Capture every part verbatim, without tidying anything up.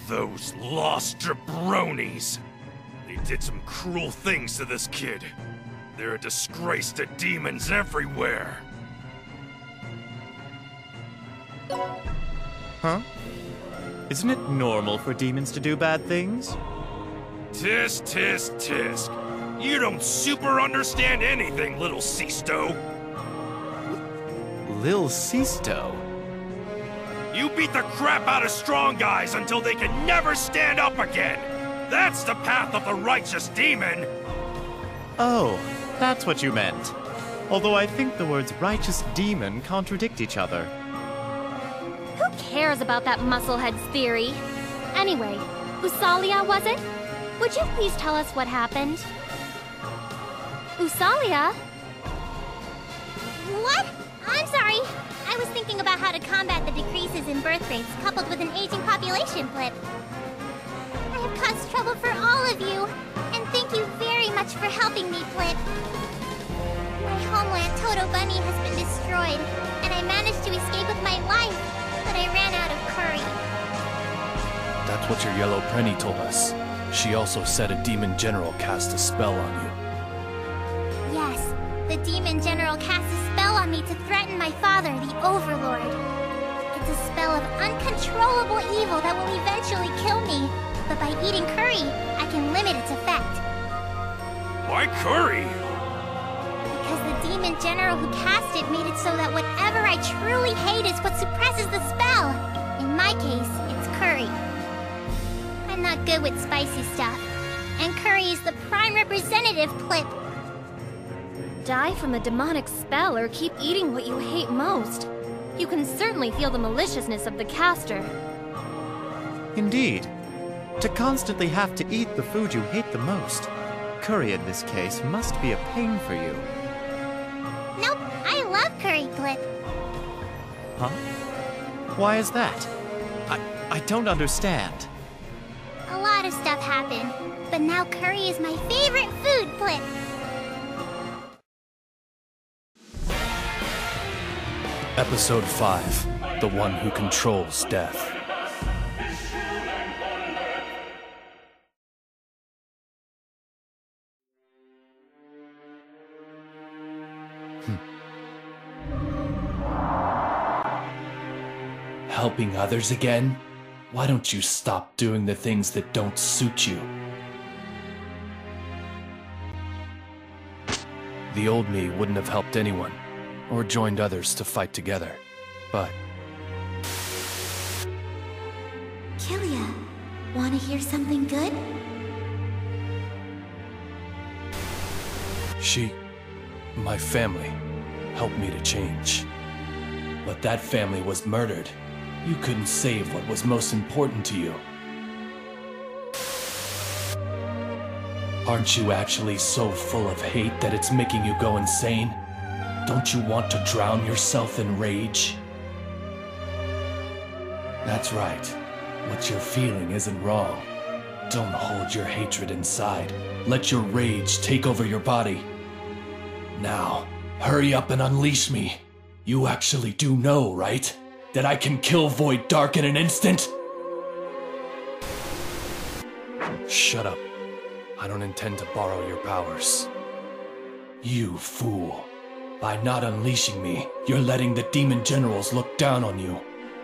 Those lost jabronis! They did some cruel things to this kid. They're a disgrace to demons everywhere. Huh? Isn't it normal for demons to do bad things? Tisk, tisk, tisk. You don't super understand anything, little Sisto. Lil Sisto? You beat the crap out of strong guys until they can never stand up again. That's the path of the righteous demon. Oh, that's what you meant. Although I think the words righteous demon contradict each other. Who cares about that musclehead's theory? Anyway, Usalia, was it? Would you please tell us what happened? Usalia? What? I'm sorry. I was thinking about how to combat the decreases in birth rates coupled with an aging population blip. I have caused trouble for all of you, and thank you very much for helping me, Blip. My homeland, Toto Bunny, has been destroyed, and I managed to escape with my life, but I ran out of curry. That's what your yellow Prenny told us. She also said a demon general cast a spell on you. Yes, the demon general cast a spell on me to threaten my father, the Overlord. It's a spell of uncontrollable evil that will eventually kill me, but by eating curry, I can limit its effect. Why curry? Because the demon general who cast it made it so that whatever I truly hate is what suppresses the spell. In my case, it's curry. I'm not good with spicy stuff, and curry is the prime representative, Plip. Die from the demonic spell or keep eating what you hate most. You can certainly feel the maliciousness of the caster. Indeed. To constantly have to eat the food you hate the most. Curry in this case must be a pain for you. Nope, I love curry, Plip. Huh? Why is that? I, I don't understand. A lot of stuff happened, but now curry is my favorite food, Plip. Episode five, The One Who Controls Death. Helping others again? Why don't you stop doing the things that don't suit you? The old me wouldn't have helped anyone, or joined others to fight together, but... Killia, wanna hear something good? She, my family, helped me to change. But that family was murdered. You couldn't save what was most important to you. Aren't you actually so full of hate that it's making you go insane? Don't you want to drown yourself in rage? That's right. What you're feeling isn't wrong. Don't hold your hatred inside. Let your rage take over your body. Now, hurry up and unleash me. You actually do know, right? That I can kill Void Dark in an instant? Shut up. I don't intend to borrow your powers. You fool. By not unleashing me, you're letting the demon generals look down on you.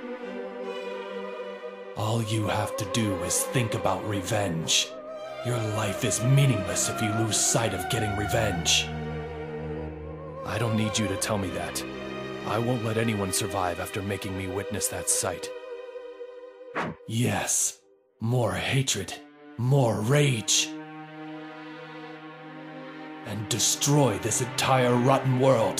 All you have to do is think about revenge. Your life is meaningless if you lose sight of getting revenge. I don't need you to tell me that. I won't let anyone survive after making me witness that sight. Yes, more hatred, more rage. And destroy this entire rotten world.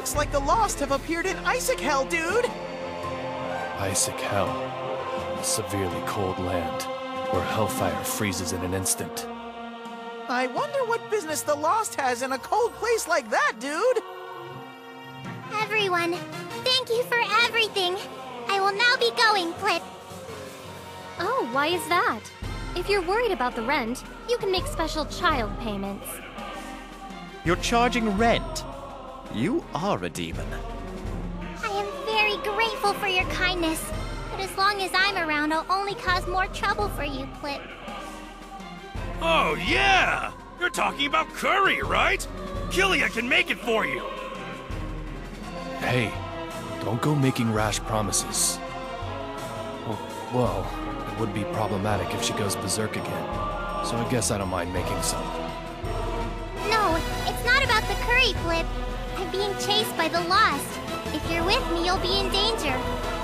Looks like the Lost have appeared in Isaac Hell, dude! Isaac Hell. A severely cold land, where hellfire freezes in an instant. I wonder what business the Lost has in a cold place like that, dude! Everyone, thank you for everything. I will now be going, Plip. Oh, why is that? If you're worried about the rent, you can make special child payments. You're charging rent. You are a demon. I am very grateful for your kindness, but as long as I'm around, I'll only cause more trouble for you, Plip. Oh, yeah! You're talking about Curry, right? Killia can make it for you! Hey, don't go making rash promises. Well, well, it would be problematic if she goes berserk again, so I guess I don't mind making some. No, it's not about the curry, Plip. I'm being chased by the Lost. If you're with me, you'll be in danger.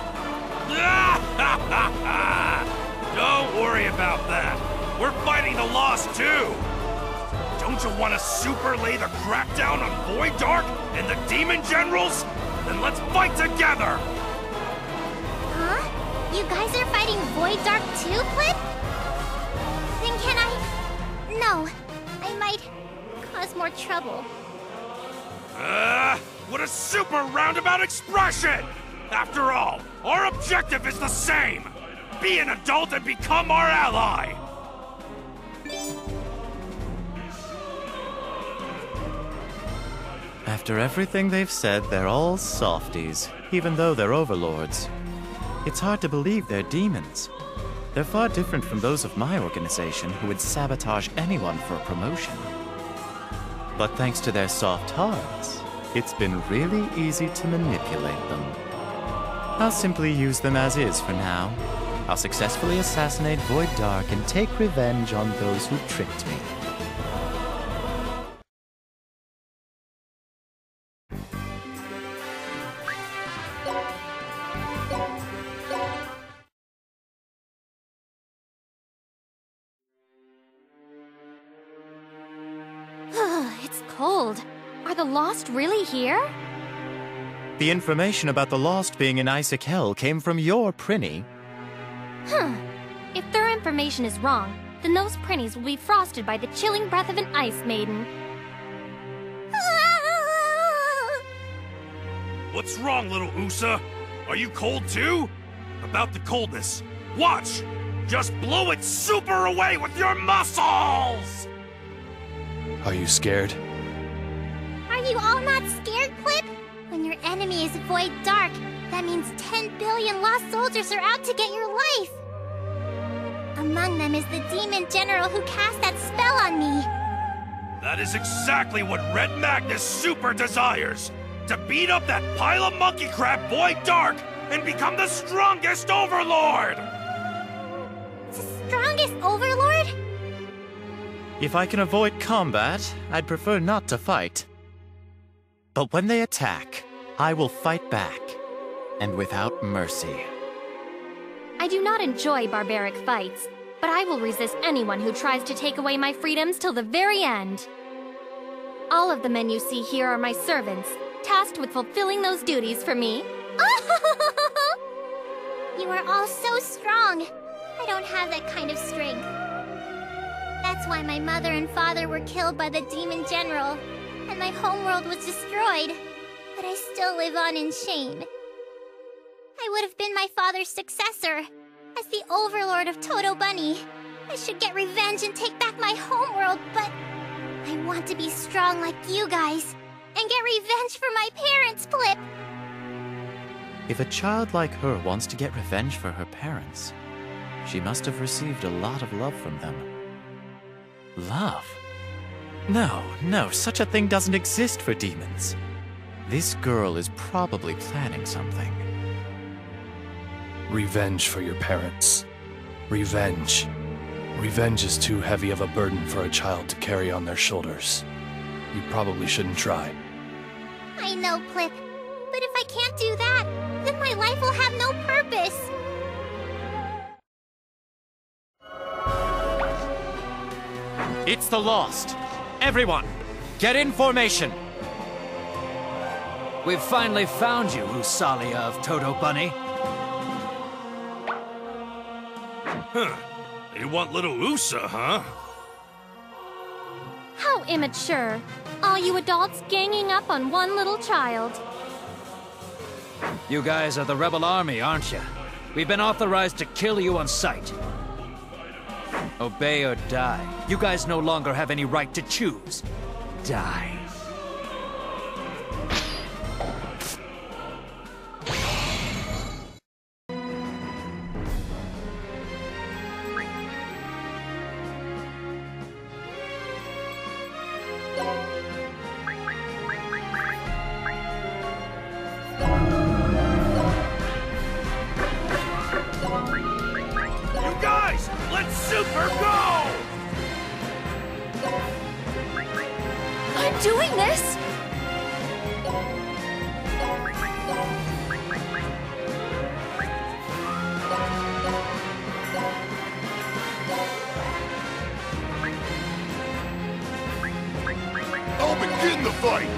Don't worry about that. We're fighting the Lost too. Don't you want to super lay the crackdown on Void Dark and the Demon Generals? Then let's fight together! Huh? You guys are fighting Void Dark too, Plip? Then can I... No. I might cause more trouble. Ah, uh, what a super roundabout expression! After all, our objective is the same! Be an adult and become our ally! After everything they've said, they're all softies, even though they're overlords. It's hard to believe they're demons. They're far different from those of my organization who would sabotage anyone for a promotion. But thanks to their soft hearts, it's been really easy to manipulate them. I'll simply use them as is for now. I'll successfully assassinate Void Dark and take revenge on those who tricked me. It's cold. Are the Lost really here? The information about the Lost being in Isaac Hell came from your Prinny. Huh. If their information is wrong, then those Prinnies will be frosted by the chilling breath of an Ice Maiden. What's wrong, little Usa? Are you cold too? About the coldness. Watch! Just blow it super away with your muscles! Are you scared? Are you all not scared, Plip? When your enemy is Void Dark, that means ten billion Lost Soldiers are out to get your life! Among them is the Demon General who cast that spell on me! That is exactly what Red Magnus super desires! To beat up that pile of monkey crap Void Dark and become the strongest Overlord! The strongest Overlord? If I can avoid combat, I'd prefer not to fight. But when they attack, I will fight back, and without mercy. I do not enjoy barbaric fights, but I will resist anyone who tries to take away my freedoms till the very end. All of the men you see here are my servants, tasked with fulfilling those duties for me. You are all so strong. I don't have that kind of strength. That's why my mother and father were killed by the Demon General, and my homeworld was destroyed. But I still live on in shame. I would have been my father's successor. As the Overlord of Toto Bunny, I should get revenge and take back my homeworld, but I want to be strong like you guys, and get revenge for my parents, Plip! If a child like her wants to get revenge for her parents, she must have received a lot of love from them. Love? No, no, such a thing doesn't exist for demons. This girl is probably planning something. Revenge for your parents. Revenge. Revenge is too heavy of a burden for a child to carry on their shoulders. You probably shouldn't try. I know, Plip. But if I can't do that, then my life will have no purpose. It's the Lost. Everyone, get in formation. We've finally found you, Usalia of Toto Bunny. Huh. You want little Usa, huh? How immature. All you adults ganging up on one little child. You guys are the rebel army, aren't you? We've been authorized to kill you on sight. Obey or die. You guys no longer have any right to choose. Die. Super go! I'm doing this! I'll begin the fight!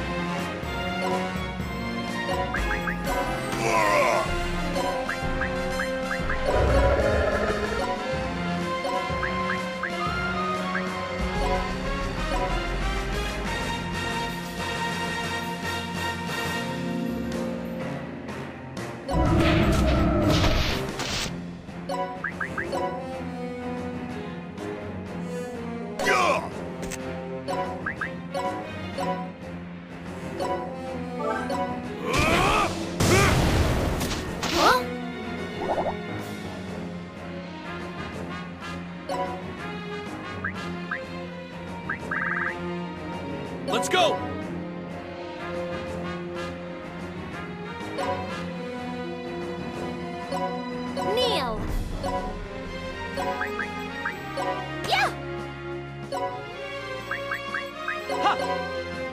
Let's go! Kneel! Yeah! Ha!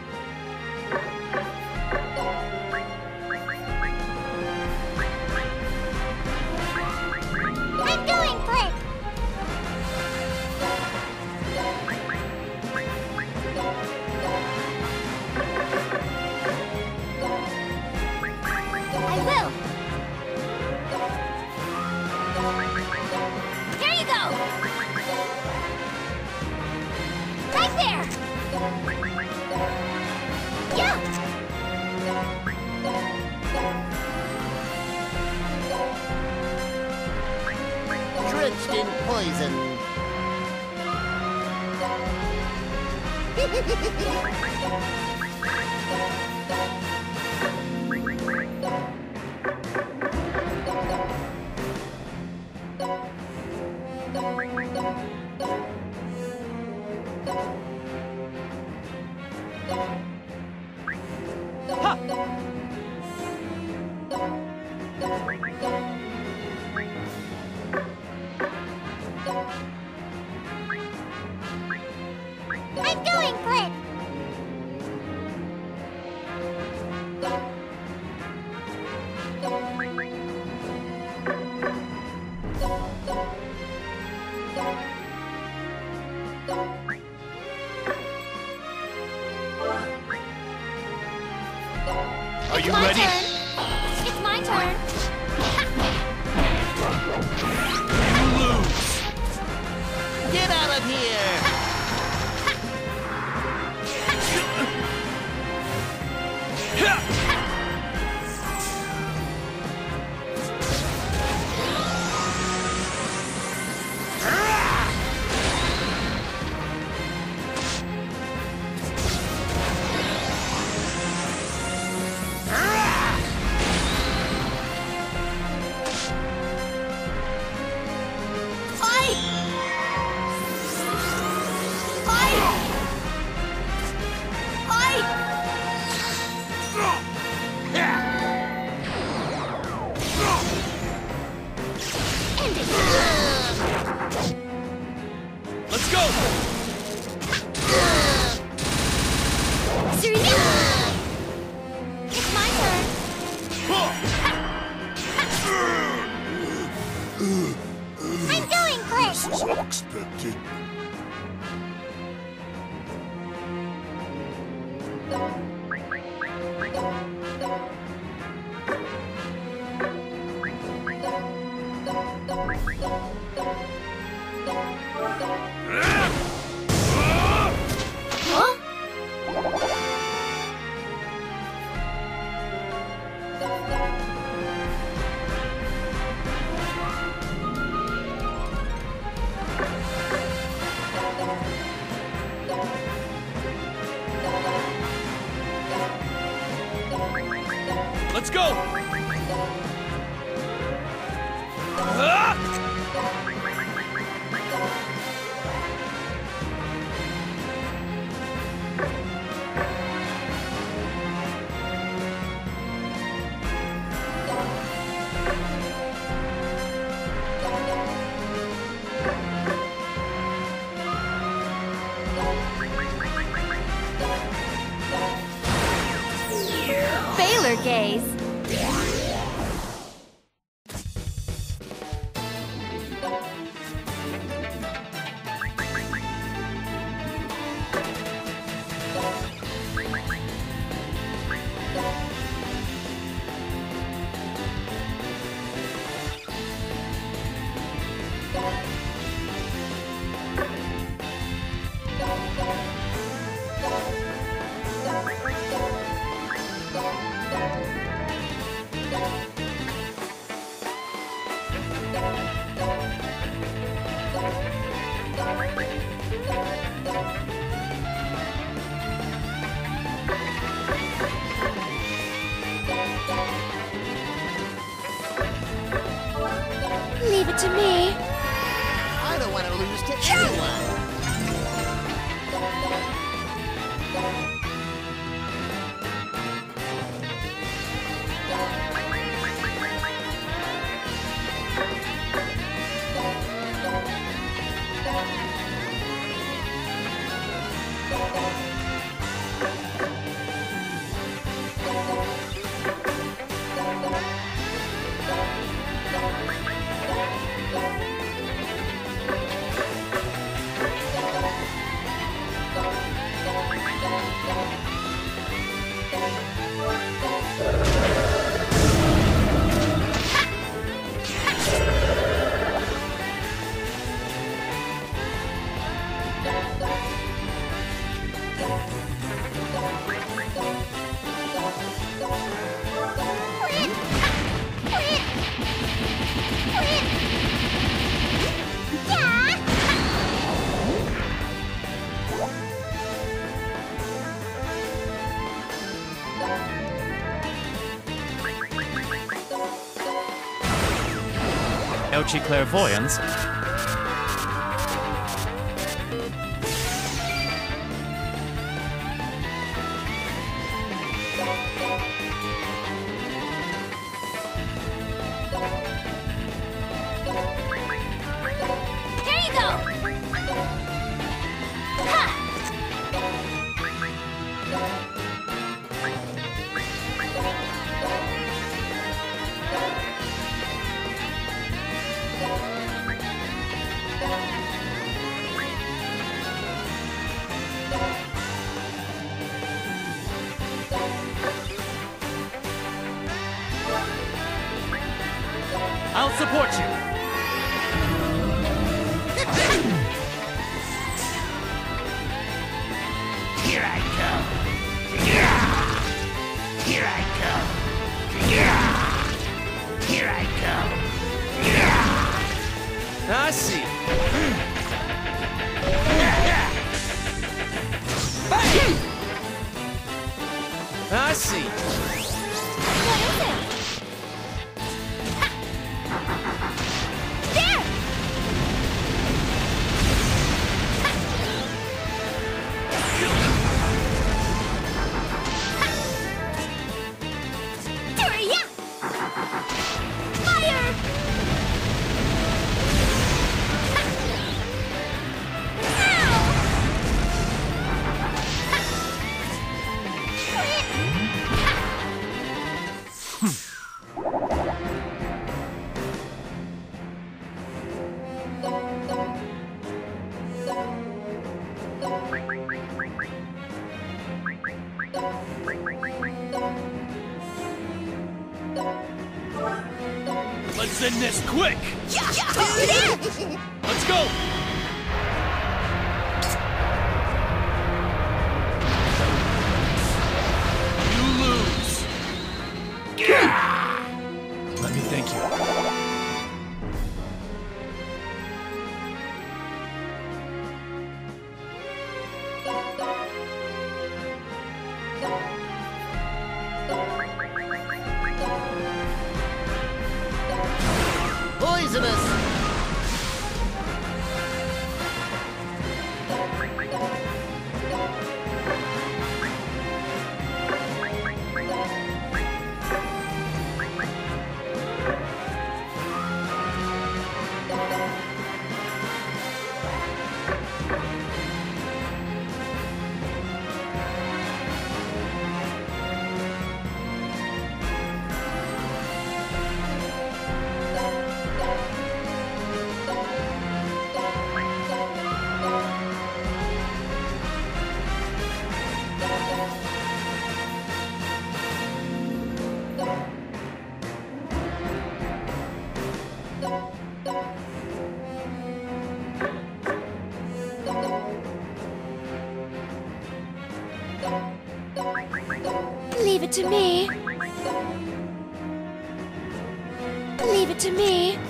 I'm going, Click! I will! Here you go! Right there! Yeah! Drenched in poison. I'm going, Click! Are you My ready? turn. It's my turn. You lose! Get out of here! Let's go! It's my turn. I'm going, Click! This is unexpected. Let's go! Baylor gaze. Leave it to me. I don't want to lose to anyone. Elchi Clairvoyance. Here you go! Ha! I'll support you. Here I come. Here I come. Here I come. I see. I see. What is it? There! Hurry up! Fire! Let's end this quick! Yeah, yeah. Let's go! it to me. Leave it to me.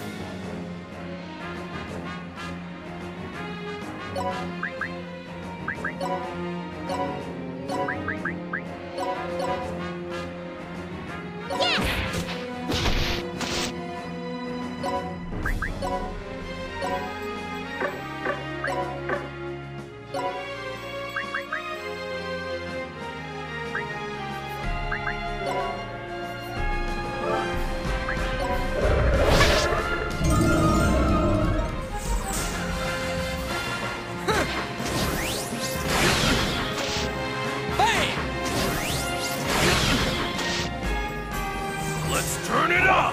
Turn it up!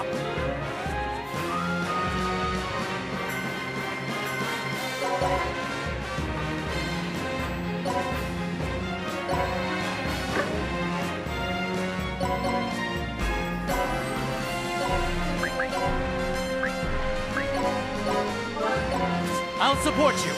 I'll support you.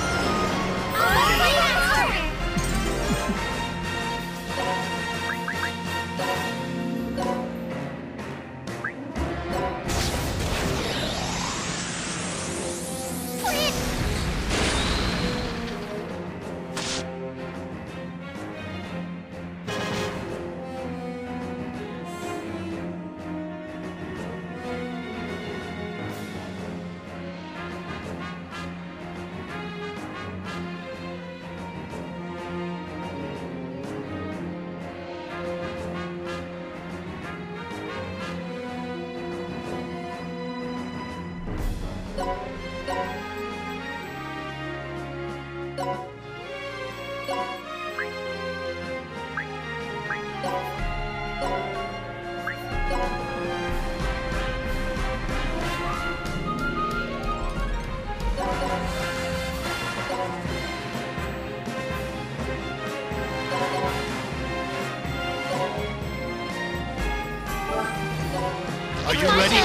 Are you ready?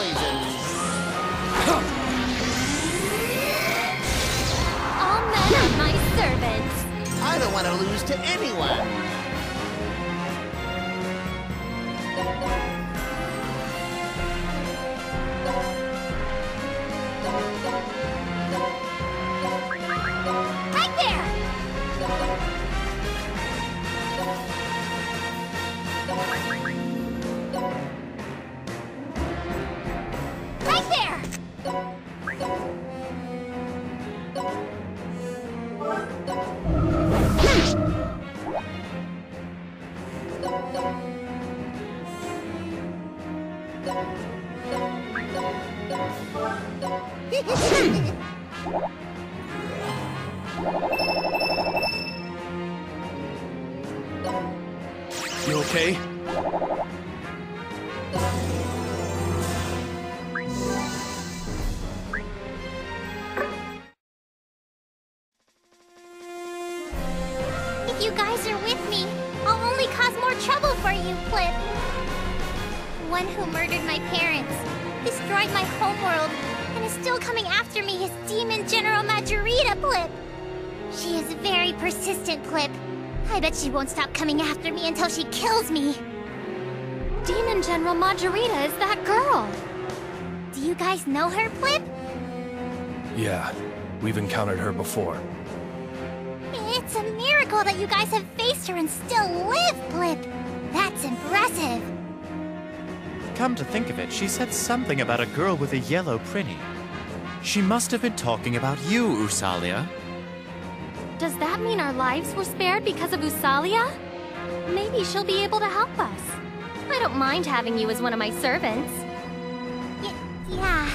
All men are my servants. I don't want to lose to anyone. Right there! Right there! You okay? If you guys are with me, I'll only cause more trouble for you, Flip. One who murdered my parents, destroyed my homeworld, and is still coming after me is Demon General Majorita, Flip. She is very persistent, Flip. I bet she won't stop coming after me until she kills me. Demon General Majorita is that girl. Do you guys know her, Flip? Yeah, we've encountered her before. It's a miracle that you guys have faced her and still live, Flip. That's impressive. Come to think of it, she said something about a girl with a yellow prinny. She must have been talking about you, Usalia. Does that mean our lives were spared because of Usalia? Maybe she'll be able to help us. I don't mind having you as one of my servants. Y yeah.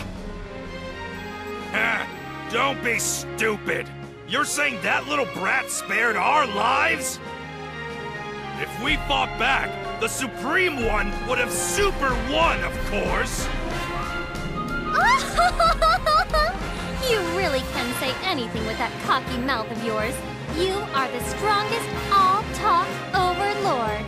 Ha! Don't be stupid! You're saying that little brat spared our lives? If we fought back, the Supreme One would have super won, of course! You really can say anything with that cocky mouth of yours. You are the strongest all-talk overlord.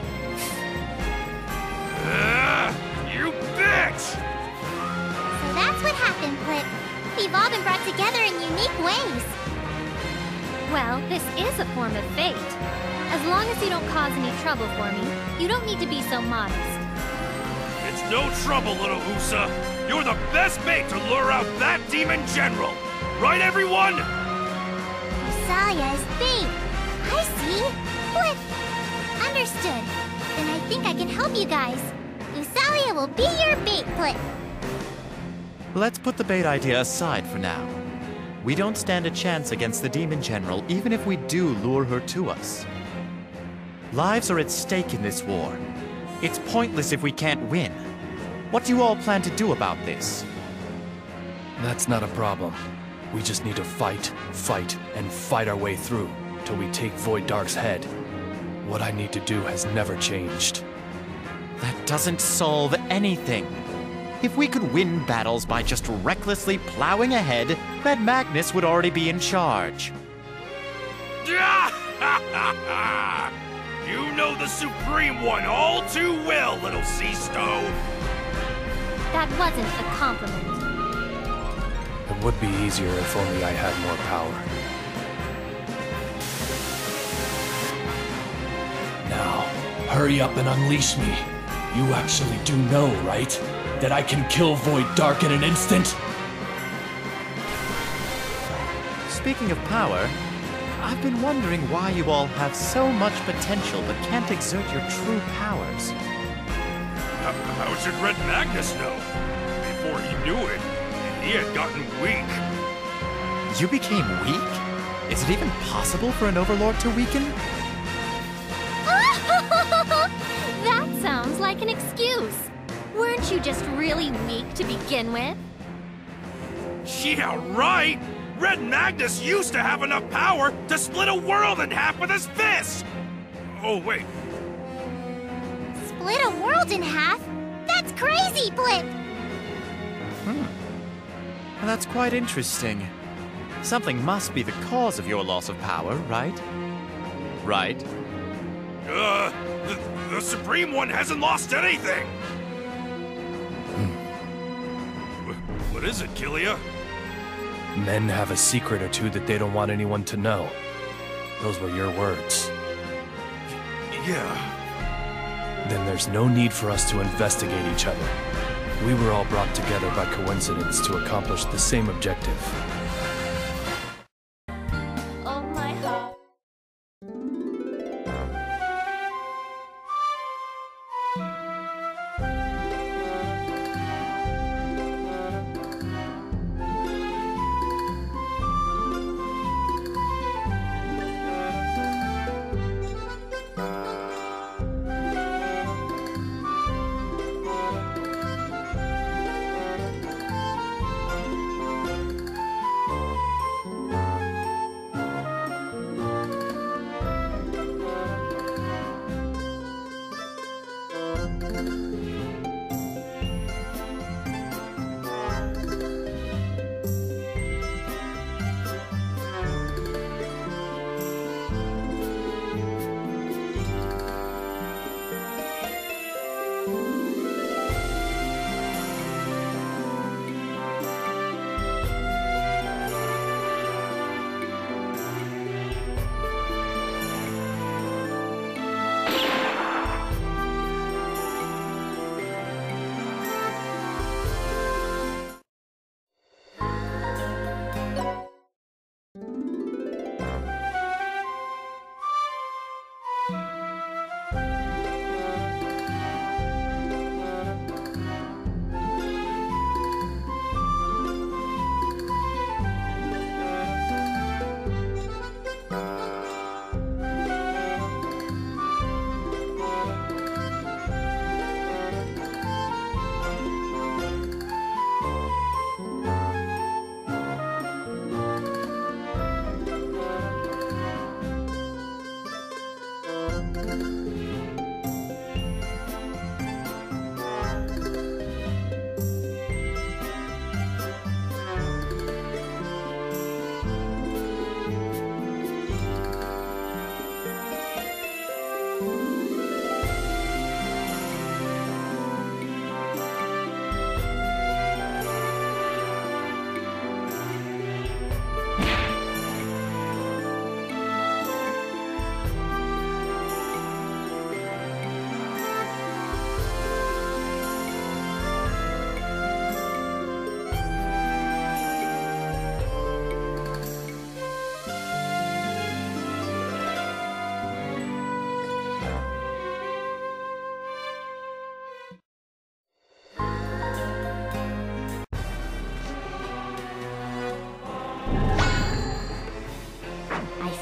Ah, you bitch! So that's what happened, Flip. We've all been brought together in unique ways. Well, this is a form of fate. As long as you don't cause any trouble for me, you don't need to be so modest. It's no trouble, little Usa. You're the best bait to lure out that demon general. Right, everyone? Usalia is bait. I see. Flip. Understood. Then I think I can help you guys. Usalia will be your bait, Flip. Let's put the bait idea aside for now. We don't stand a chance against the Demon General, even if we do lure her to us. Lives are at stake in this war. It's pointless if we can't win. What do you all plan to do about this? That's not a problem. We just need to fight, fight, and fight our way through till we take Void Dark's head. What I need to do has never changed. That doesn't solve anything. If we could win battles by just recklessly plowing ahead, Red Magnus would already be in charge. You know the Supreme One all too well, little Seastow. That wasn't a compliment. It would be easier if only I had more power. Now, hurry up and unleash me. You actually do know, right? That I can kill Void Dark in an instant? Speaking of power, I've been wondering why you all have so much potential but can't exert your true powers. How, how should Red Magnus know? Before he knew it, he had gotten weak. You became weak? Is it even possible for an Overlord to weaken? That sounds like an excuse. Weren't you just really weak to begin with? Yeah, right! Red Magnus used to have enough power to split a world in half with his fist! Oh, wait. Split a world in half? That's crazy, Blip! Hmm. Well, that's quite interesting. Something must be the cause of your loss of power, right? Right? Uh, the, the Supreme One hasn't lost anything! Wh- What is it, Killia? Men have a secret or two that they don't want anyone to know. Those were your words. Yeah. Then there's no need for us to investigate each other. We were all brought together by coincidence to accomplish the same objective. Oh my heart.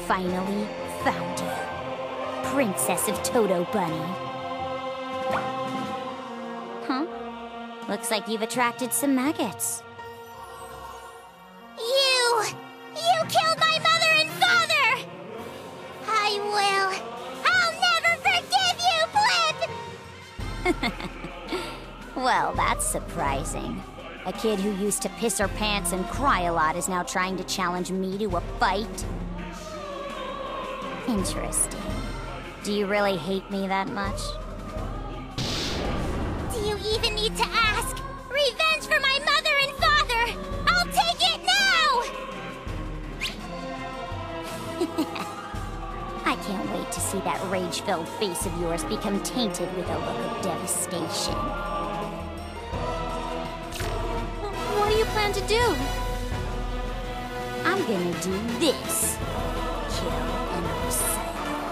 finally found you. Princess of Todo Bunny. Huh? Looks like you've attracted some maggots. You! You killed my mother and father! I will. I'll never forgive you, Blip! Well, that's surprising. A kid who used to piss her pants and cry a lot is now trying to challenge me to a fight? Interesting. Do you really hate me that much? Do you even need to ask? Revenge for my mother and father! I'll take it now! I can't wait to see that rage-filled face of yours become tainted with a look of devastation. What do you plan to do? I'm gonna do this. Kill and recycle.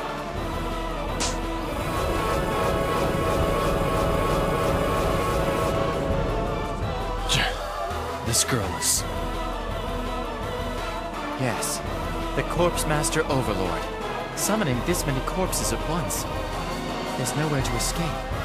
This girl is... Yes, the Corpse Master Overlord. Summoning this many corpses at once. There's nowhere to escape.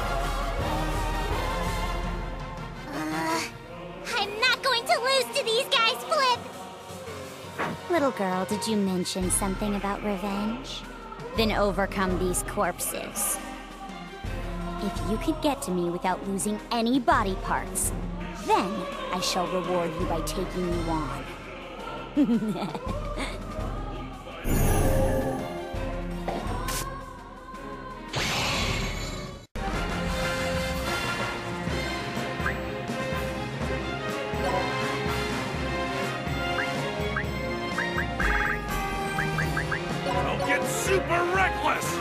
Uh, I'm not going to lose to these guys, Flip! Little girl, did you mention something about revenge? Then overcome these corpses. If you could get to me without losing any body parts, then I shall reward you by taking you on. Don't get super reckless!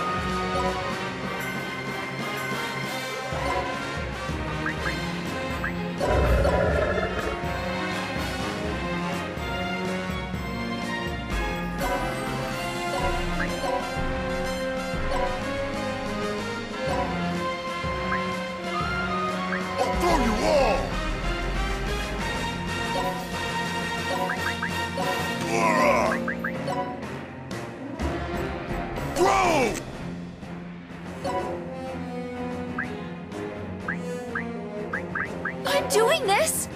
I'll throw you all! Throw! I'm doing this!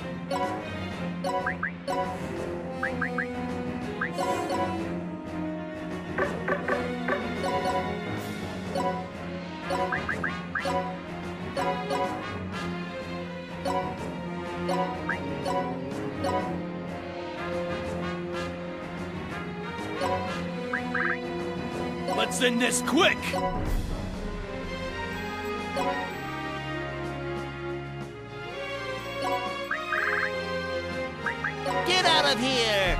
Let's end this quick! Get out of here!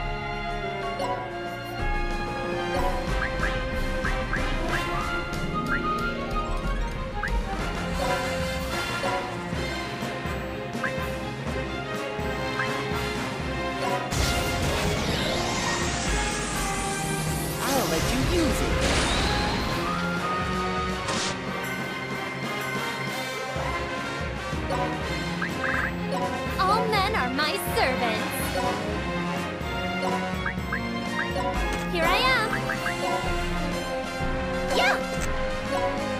I'll let you use it. All men are my servants. Here I am. Yeah!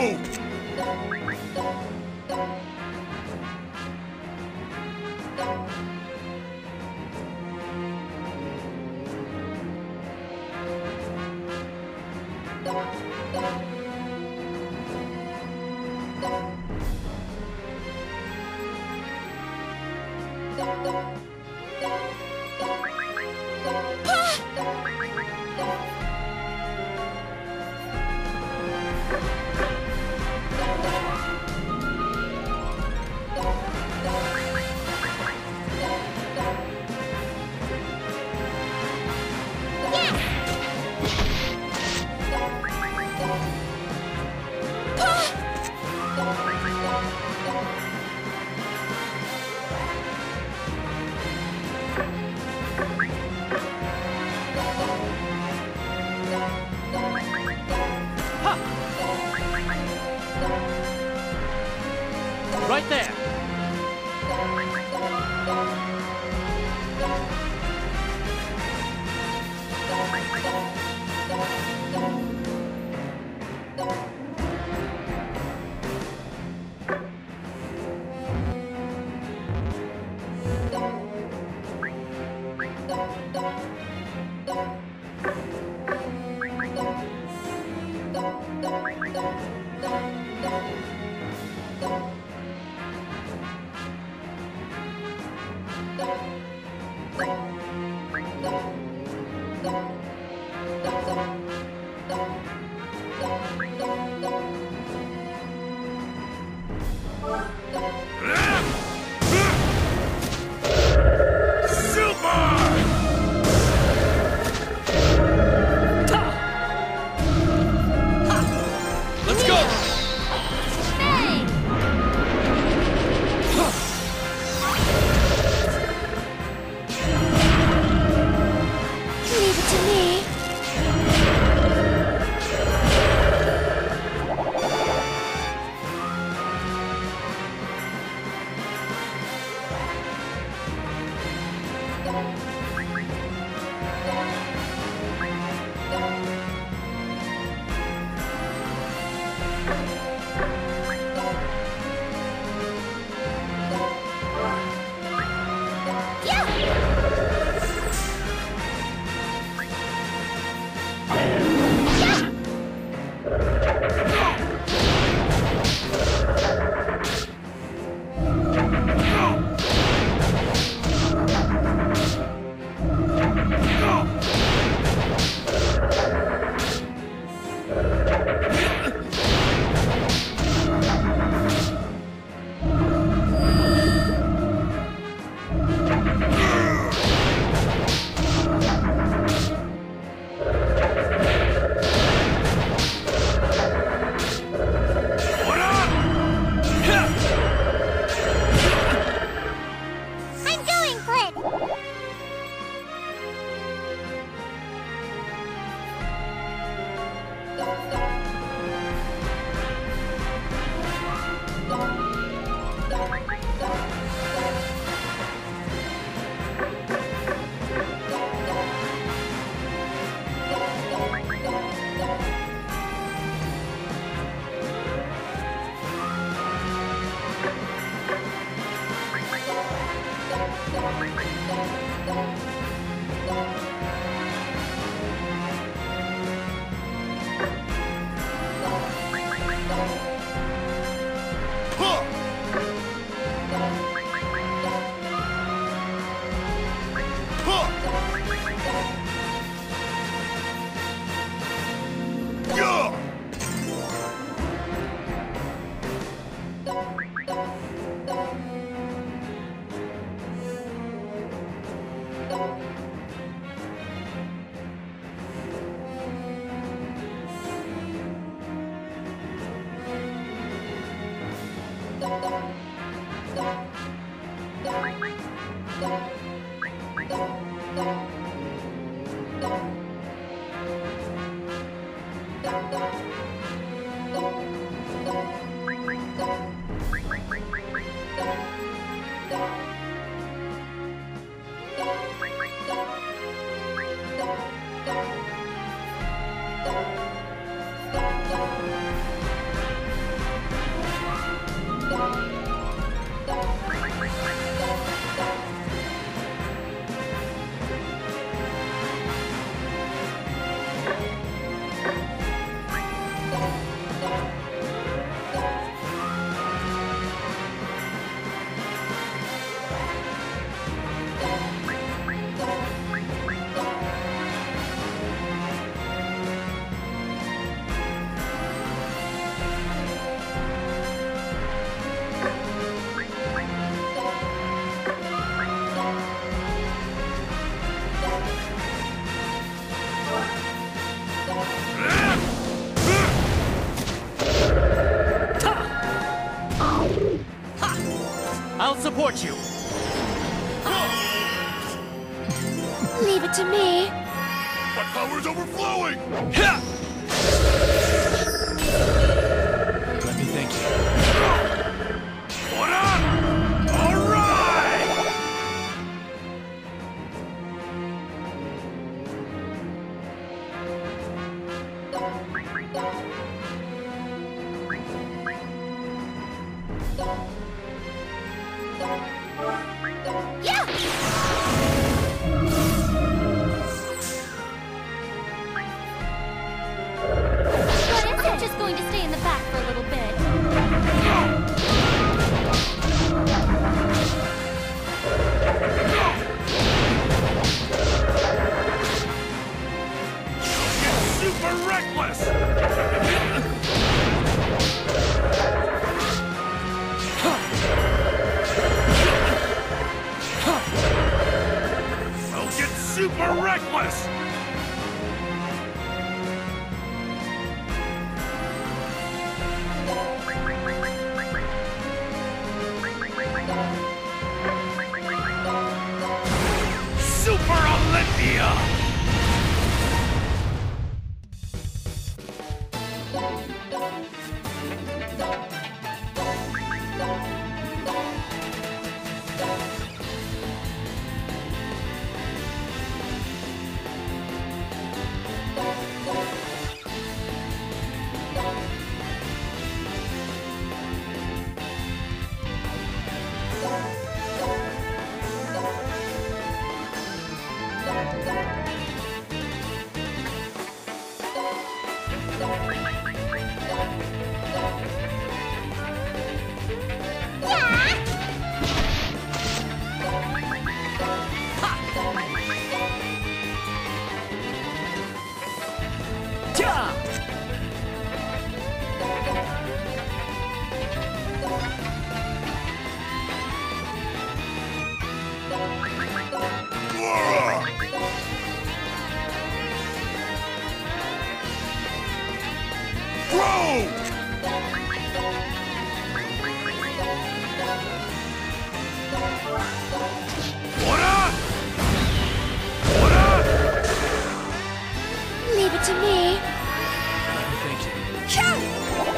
Right there! I'll support you. Leave it to me. My power's overflowing! Ha! Let me thank you. What up? All right! Yeah! What is it? I'm just going to stay in the back for a little bit. Get super reckless! I'll get super reckless! Super Olympia! What up? What up? Leave it to me. Let me thank you.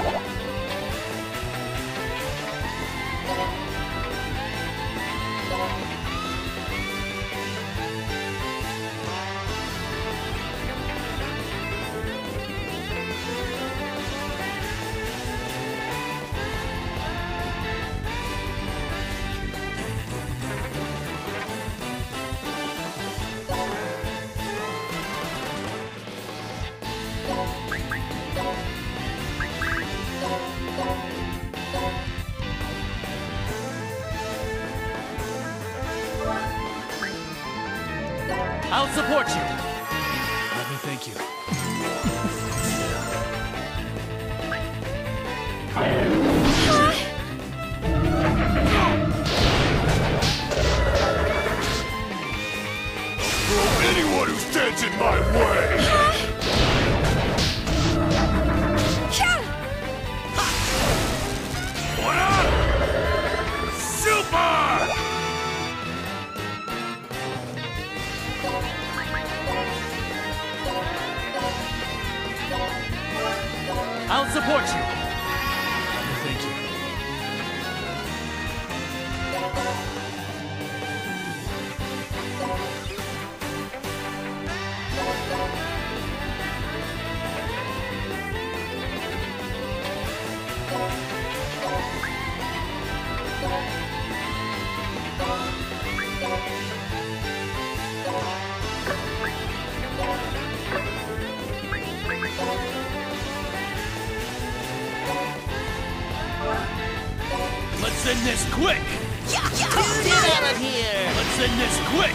I'll support you. Let me thank you. Throw anyone who stands in my way! What up? Super! I'll support you. Let me thank you. Let's end this quick! Get out of here! Let's end this quick!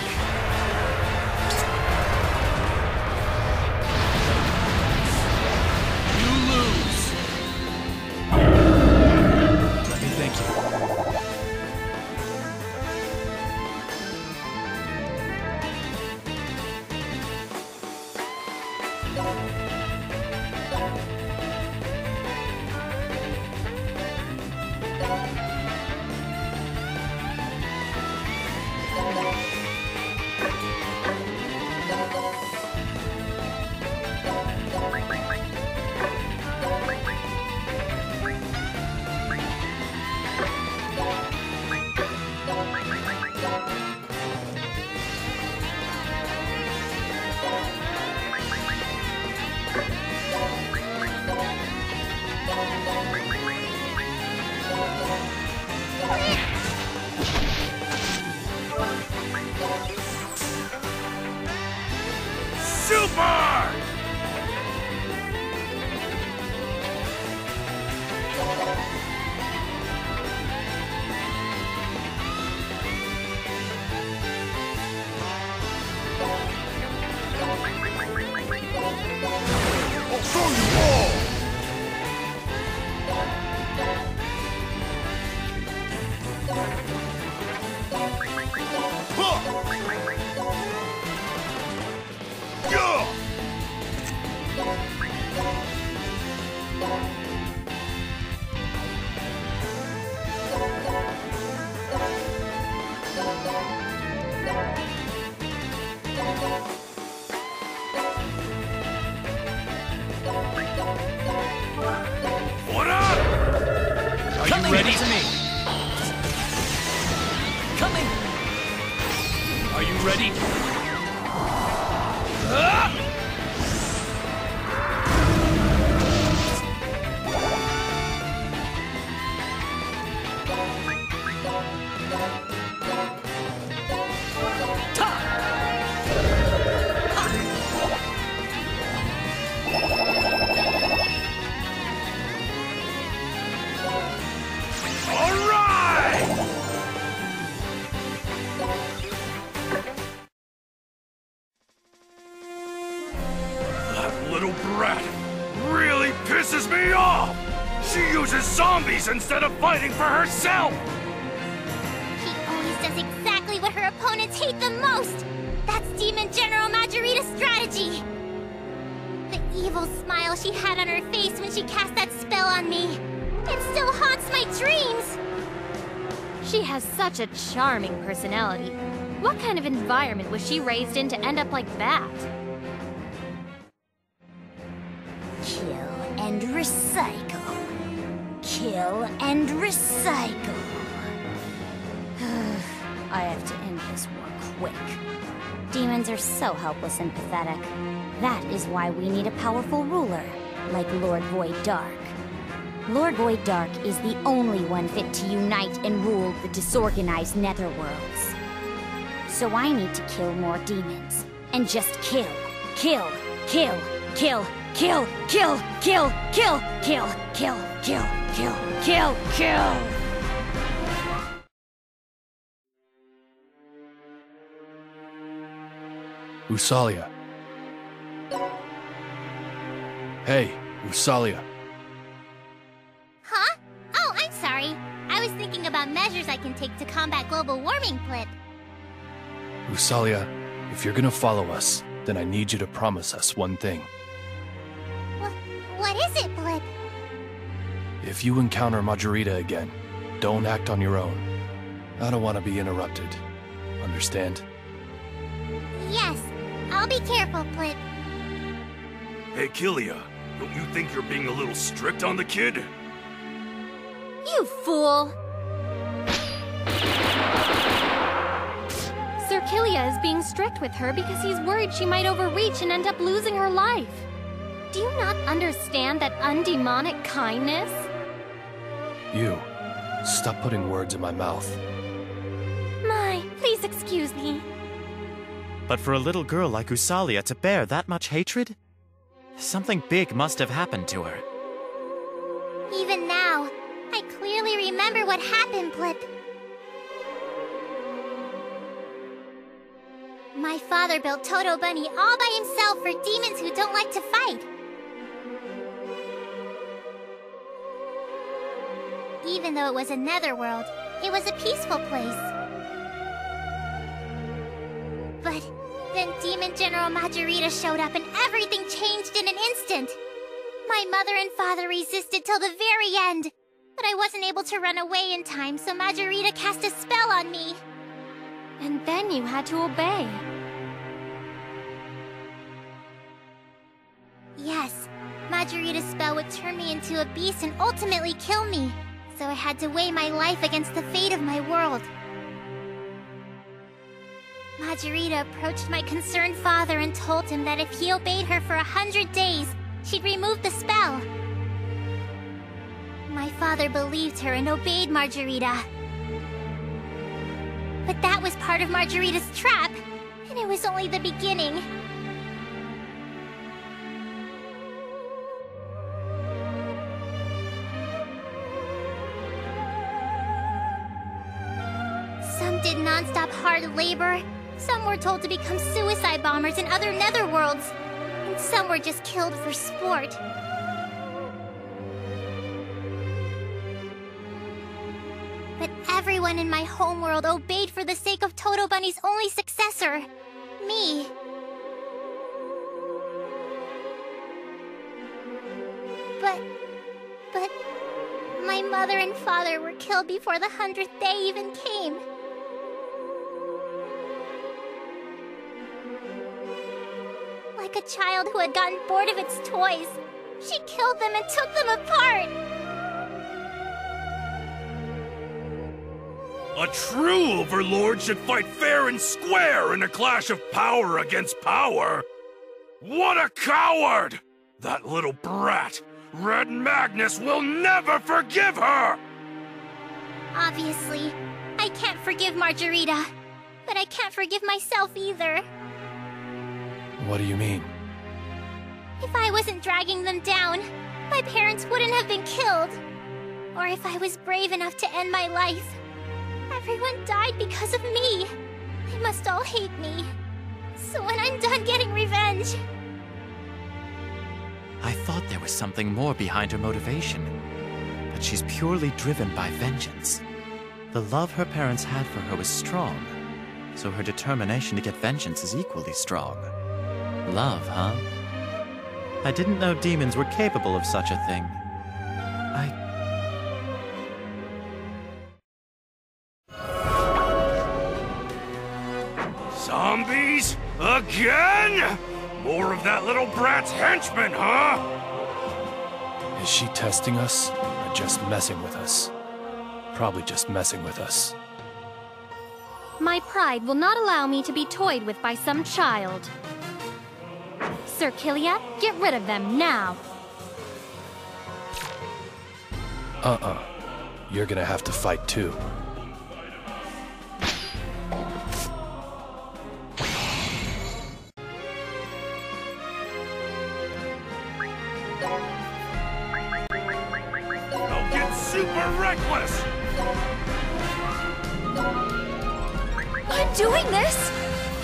You lose! Let me thank you. ready? To me. Coming. Are you ready? Ah! Zombies instead of fighting for herself! She always does exactly what her opponents hate the most! That's Demon General Majorita's strategy! The evil smile she had on her face when she cast that spell on me, it still haunts my dreams! She has such a charming personality. What kind of environment was she raised in to end up like that? Kill and recycle. Kill and recycle. I have to end this war quick. Demons are so helpless and pathetic. That is why we need a powerful ruler, like Lord Void Dark. Lord Void Dark is the only one fit to unite and rule the disorganized Netherworlds. So I need to kill more demons. And just kill, kill, kill, kill, kill, kill, kill, kill, kill, kill, kill, kill, kill, kill! Usalia. Hey, Usalia. Huh? Oh, I'm sorry. I was thinking about measures I can take to combat global warming, Blip. Usalia, if you're gonna follow us, then I need you to promise us one thing. What, what is it, Blip? If you encounter Majorita again, don't act on your own. I don't want to be interrupted. Understand? Yes, I'll be careful, Blip. Hey, Kilia, don't you think you're being a little strict on the kid? You fool! Sir Kilia is being strict with her because he's worried she might overreach and end up losing her life. Do you not understand that undemonic kindness? You, stop putting words in my mouth. My, please excuse me. But for a little girl like Usalia to bear that much hatred? Something big must have happened to her. Even now, I clearly remember what happened, Blip. My father built Toto Bunny all by himself for demons who don't like to fight. Even though it was a netherworld, it was a peaceful place. But then Demon General Majorita showed up and everything changed in an instant. My mother and father resisted till the very end, but I wasn't able to run away in time, so Majorita cast a spell on me. And then you had to obey. Yes, Majorita's spell would turn me into a beast and ultimately kill me, so I had to weigh my life against the fate of my world. Majorita approached my concerned father and told him that if he obeyed her for a hundred days, she'd remove the spell. My father believed her and obeyed Majorita. But that was part of Majorita's trap, and it was only the beginning. Some did non-stop hard labor. Some were told to become suicide bombers in other netherworlds, and some were just killed for sport. But everyone in my homeworld obeyed for the sake of Toto Bunny's only successor, me. But... but... my mother and father were killed before the hundredth day even came. Like a child who had gotten bored of its toys, she killed them and took them apart. A true overlord should fight fair and square in a clash of power against power. What a coward! That little brat! Red Magnus will never forgive her! Obviously, I can't forgive Margarita, but I can't forgive myself either. What do you mean? If I wasn't dragging them down, my parents wouldn't have been killed. Or if I was brave enough to end my life, everyone died because of me. They must all hate me. So when I'm done getting revenge... I thought there was something more behind her motivation, but she's purely driven by vengeance. The love her parents had for her was strong, so her determination to get vengeance is equally strong. Love, huh? I didn't know demons were capable of such a thing. I... Zombies? Again? More of that little brat's henchmen, huh? Is she testing us, or just messing with us? Probably just messing with us. My pride will not allow me to be toyed with by some child. Sir Killia, get rid of them now. Uh-uh. You're gonna have to fight too. Super reckless! I'm doing this!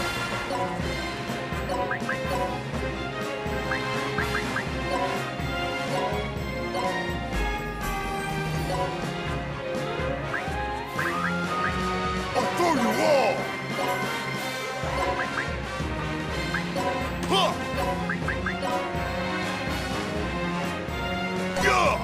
I'll throw you all! Huh! Yeah!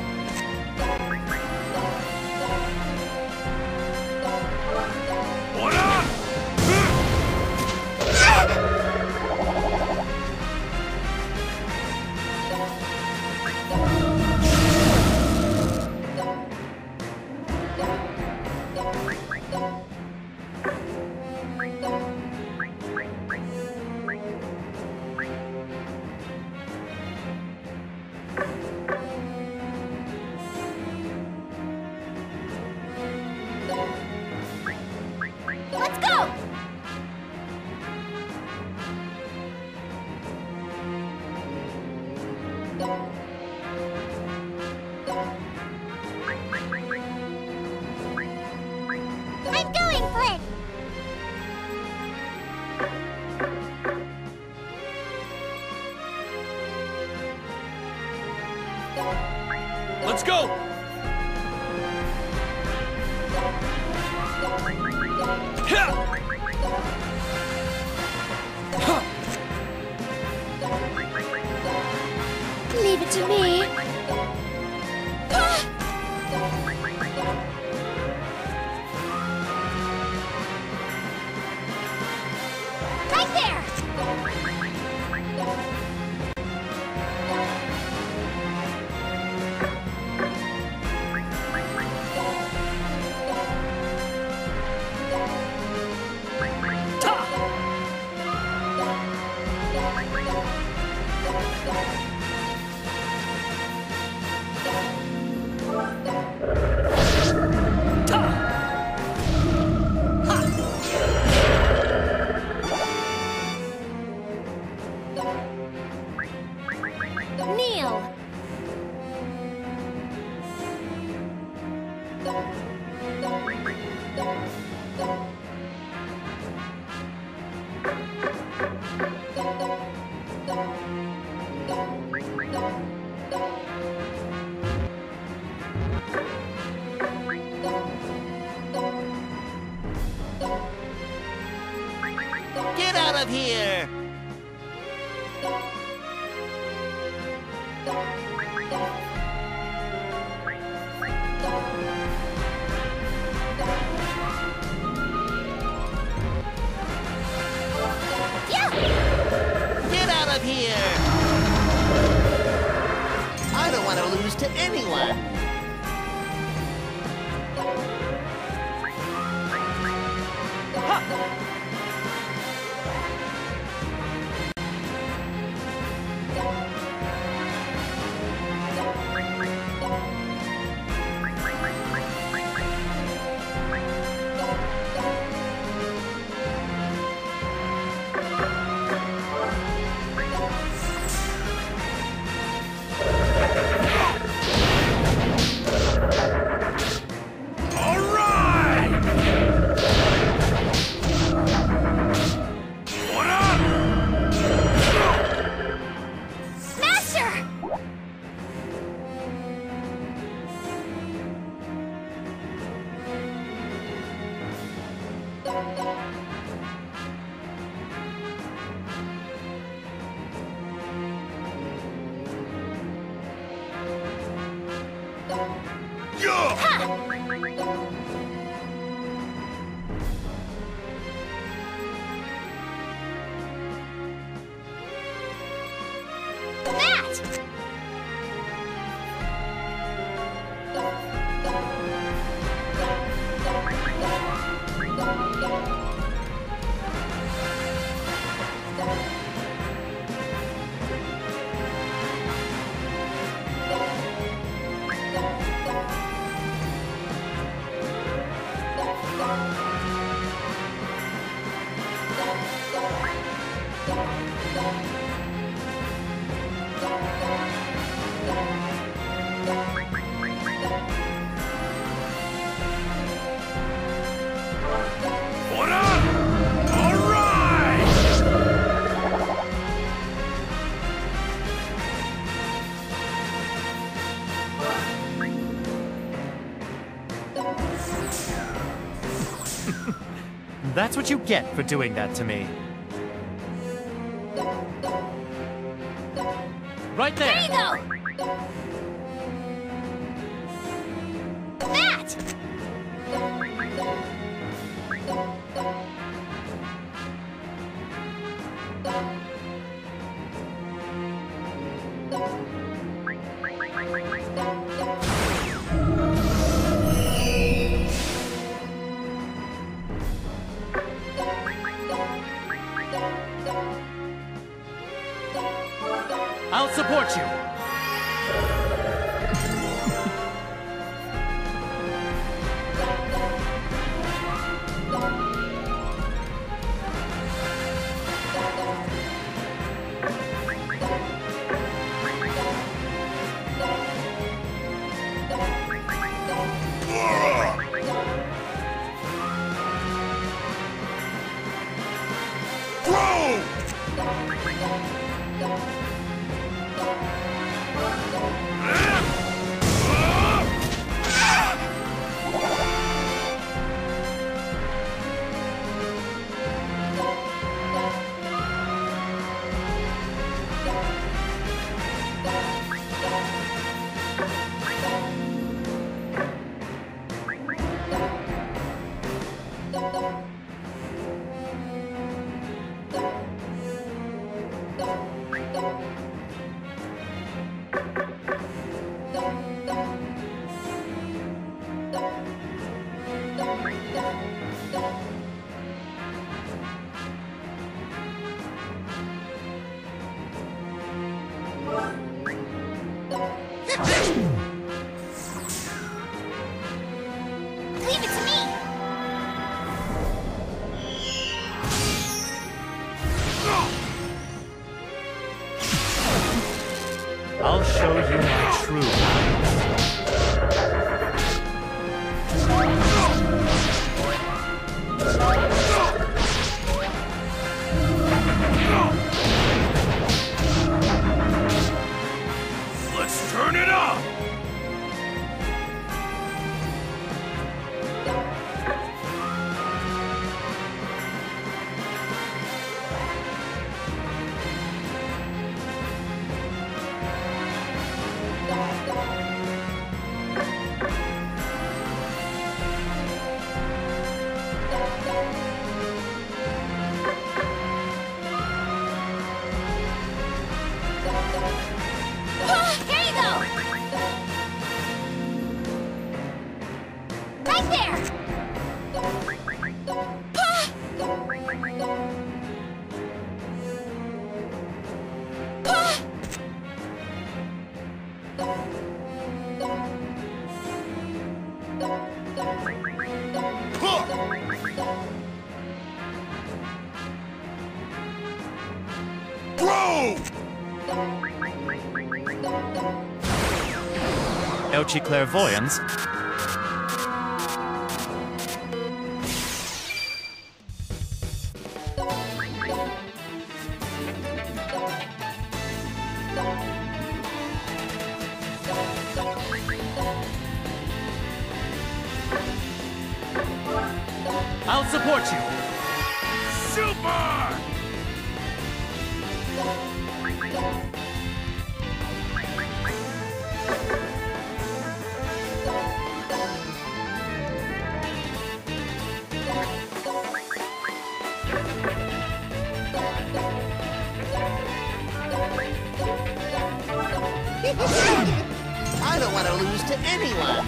Let's go! I'm going for it! Let's go! Leave it to me. Right there! Kneel. Get out of here! Get out of here! I don't want to lose to anyone. That's what you get for doing that to me. Right there! There you go! That! I'll support you. Elchi Clairvoyance. I'll support you. Super! I don't want to lose to anyone.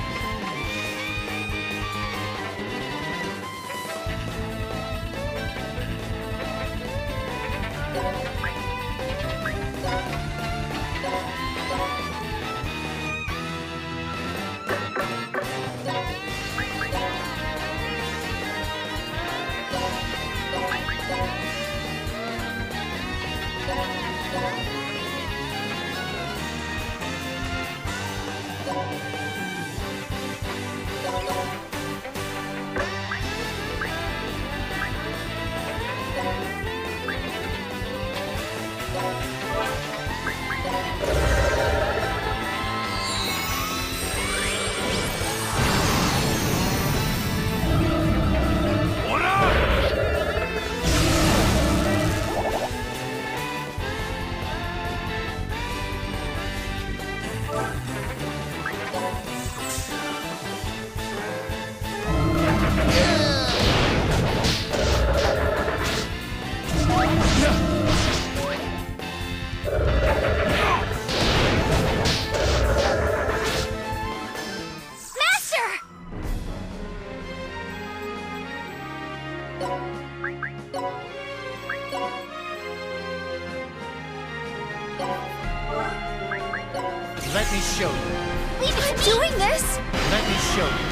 Let me show you. We've been doing this! Let me show you.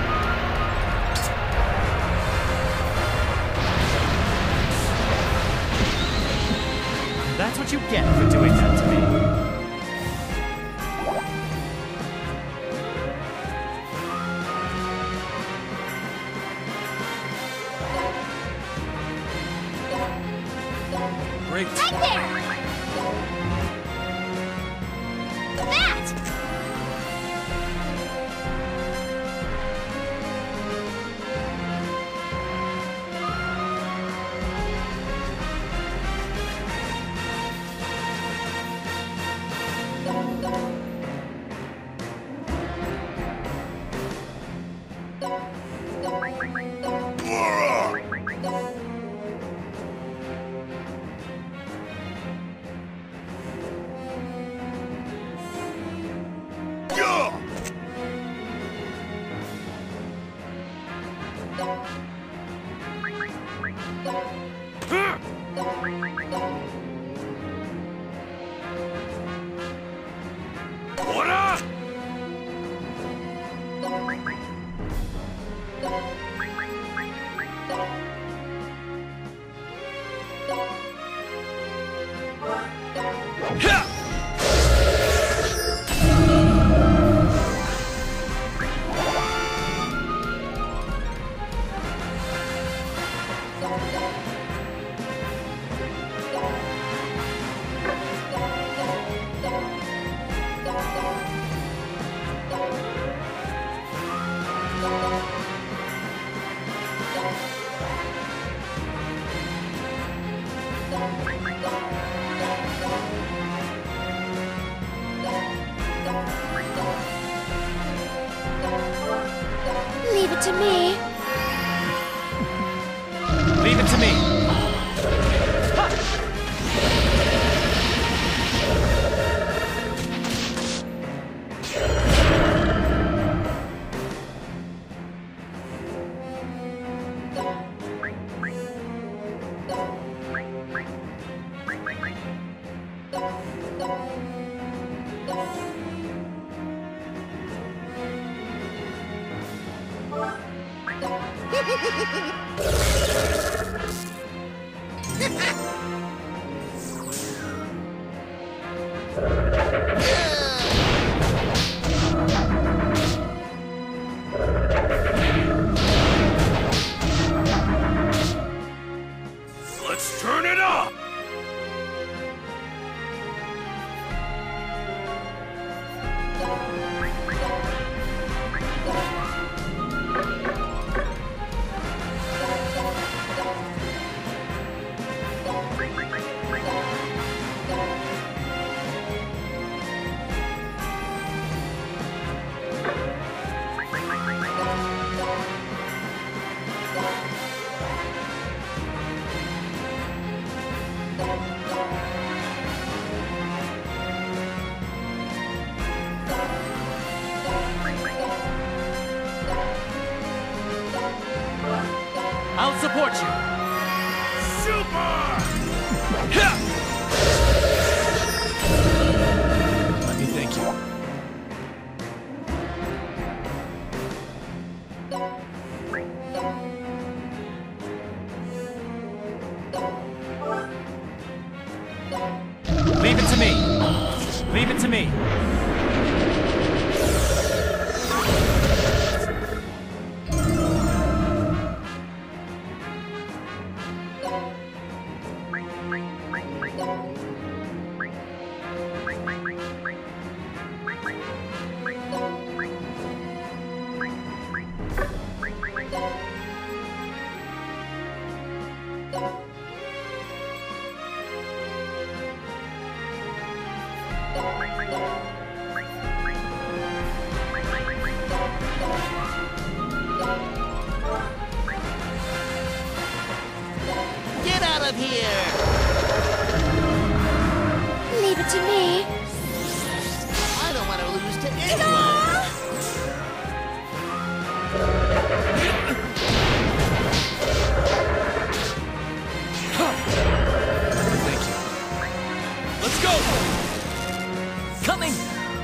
That's what you get for doing that to me. Great. Right there! That! Leave it to me. Leave it to me. support you! Super! Let me thank you. Leave it to me! Leave it to me! Get out of here! Leave it to me. I don't want to lose to anyone! Thank you. Let's go! Coming!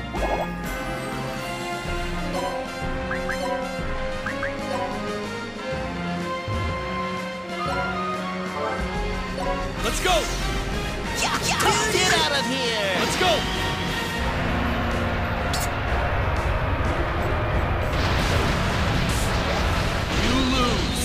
Let's go! Get out of here! Let's go! You lose!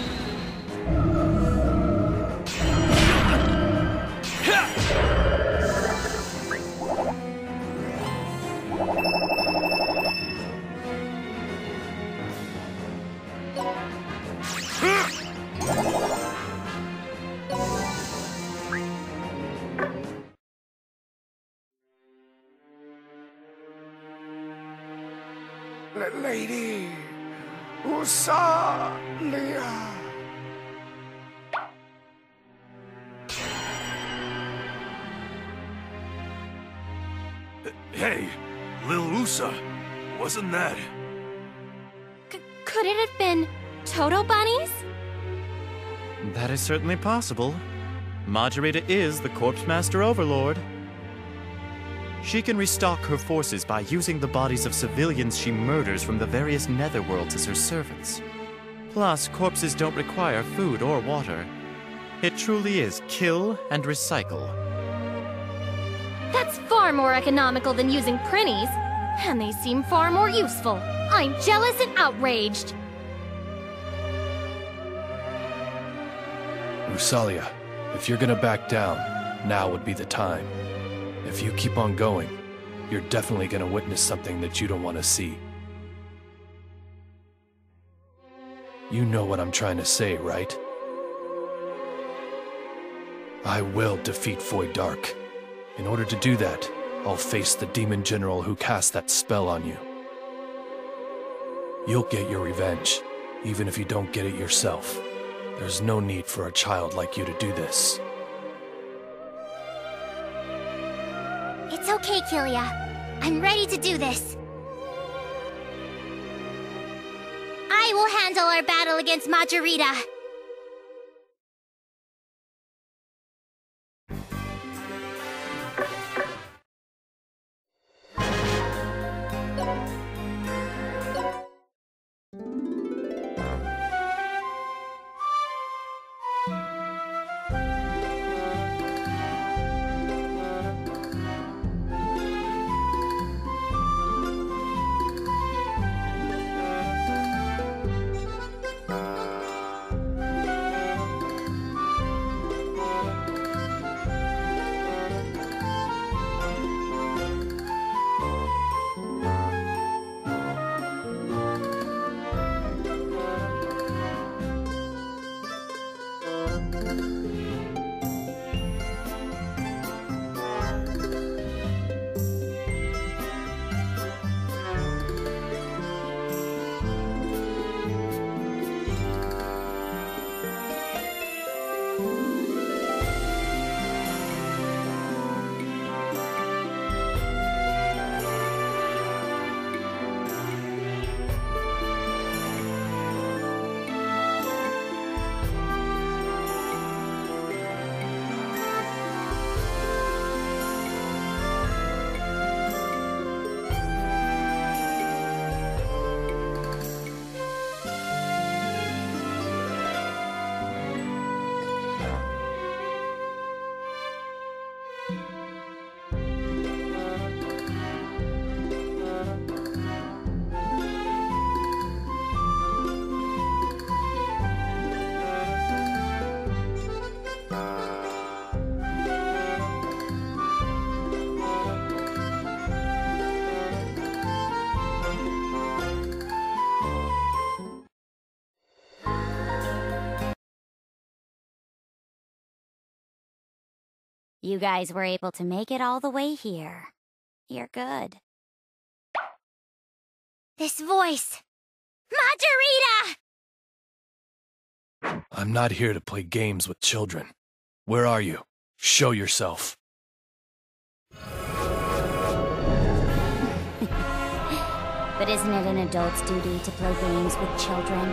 L- Lady Usalia. Hey, Lil Usa, wasn't that? C- could it have been Toto bunnies? That is certainly possible. Majorita is the Corpse Master Overlord. She can restock her forces by using the bodies of civilians she murders from the various netherworlds as her servants. Plus, corpses don't require food or water. It truly is kill and recycle. That's far more economical than using prinnies, and they seem far more useful. I'm jealous and outraged. Usalia, if you're gonna back down, now would be the time. If you keep on going, you're definitely gonna witness something that you don't want to see. You know what I'm trying to say, right? I will defeat Void Dark. In order to do that, I'll face the Demon General who cast that spell on you. You'll get your revenge, even if you don't get it yourself. There's no need for a child like you to do this. It's okay, Kilia. I'm ready to do this. I will handle our battle against Majorita. You guys were able to make it all the way here. You're good. This voice! Majorita! I'm not here to play games with children. Where are you? Show yourself. But isn't it an adult's duty to play games with children?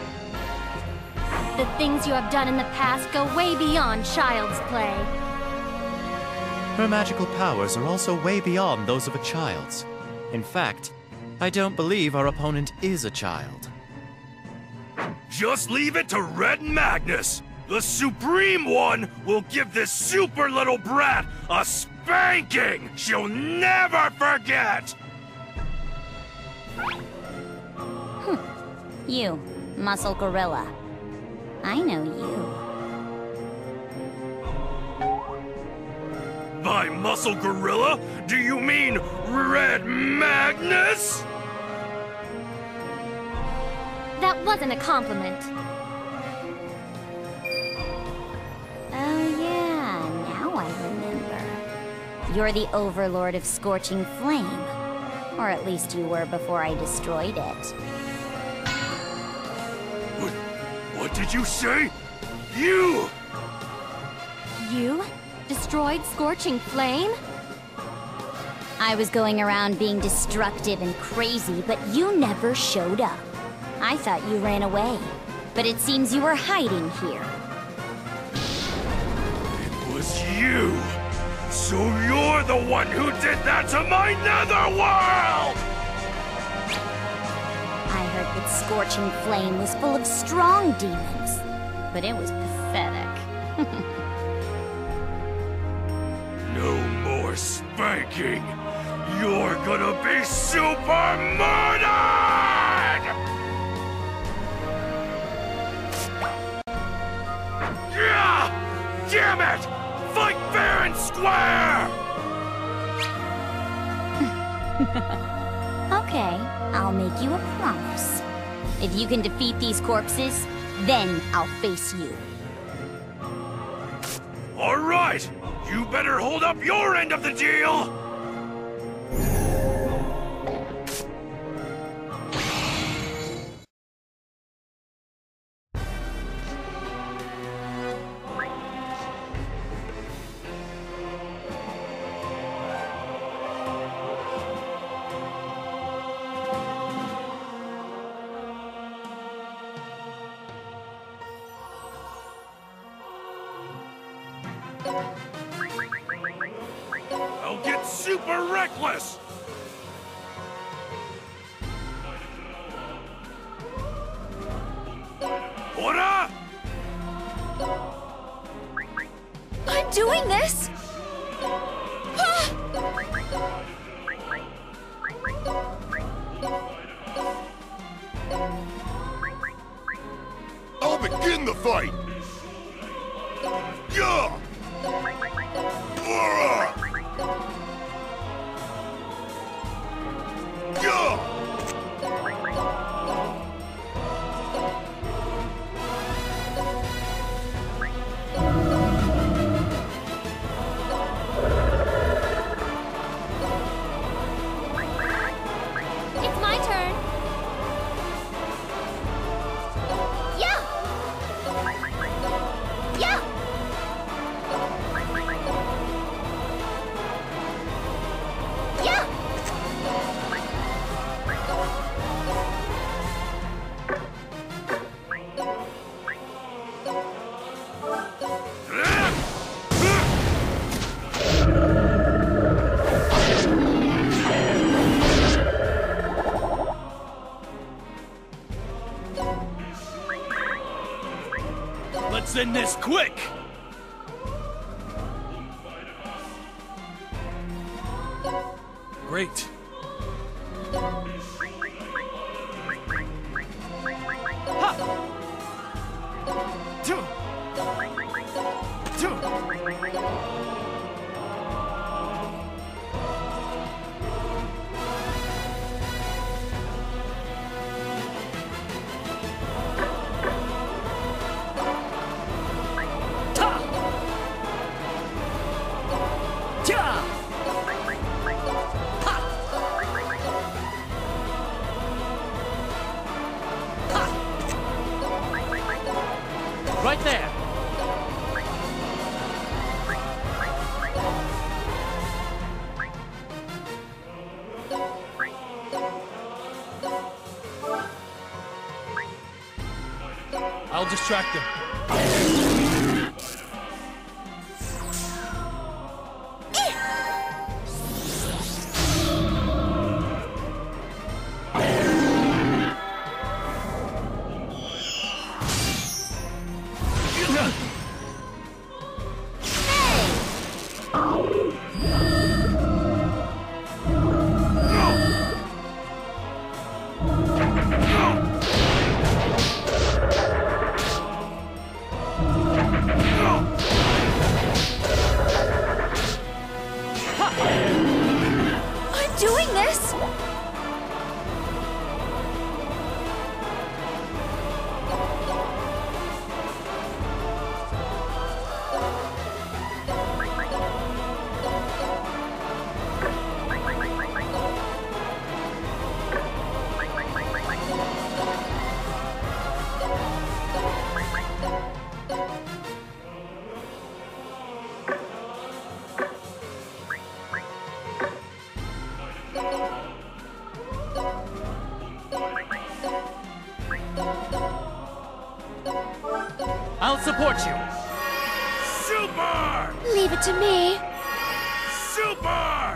The things you have done in the past go way beyond child's play. Her magical powers are also way beyond those of a child's. In fact, I don't believe our opponent is a child. Just leave it to Red Magnus! The Supreme One will give this super little brat a spanking she'll never forget! You, Muscle Gorilla. I know you. By Muscle Gorilla, do you mean Red Magnus? That wasn't a compliment. Oh yeah, now I remember. You're the Overlord of Scorching Flame. Or at least you were before I destroyed it. What, what did you say? You! You? Destroyed Scorching Flame? I was going around being destructive and crazy, but you never showed up. I thought you ran away, but it seems you were hiding here. It was you! So you're the one who did that to my netherworld! I heard that Scorching Flame was full of strong demons, but it was pathetic. No more spanking! You're gonna be super murdered! Yeah! Damn it! Fight fair and square! Okay, I'll make you a promise. If you can defeat these corpses, then I'll face you. All right! You better hold up your end of the deal! I'll get super reckless! Ora! I'm doing this! I'll begin the fight! Yeah! Ora! Yeah! It's my turn! Yeah! Yeah! Yeah! Let's end this quick! Great. Two. Two. Right there! I'll distract him. I'm doing this! I'll support you! Super! Leave it to me. Super!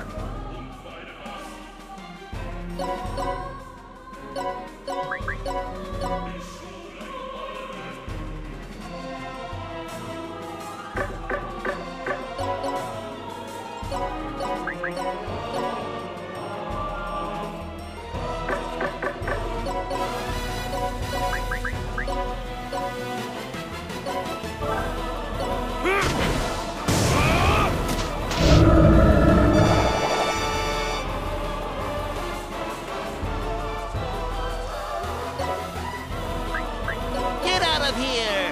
Get out of here!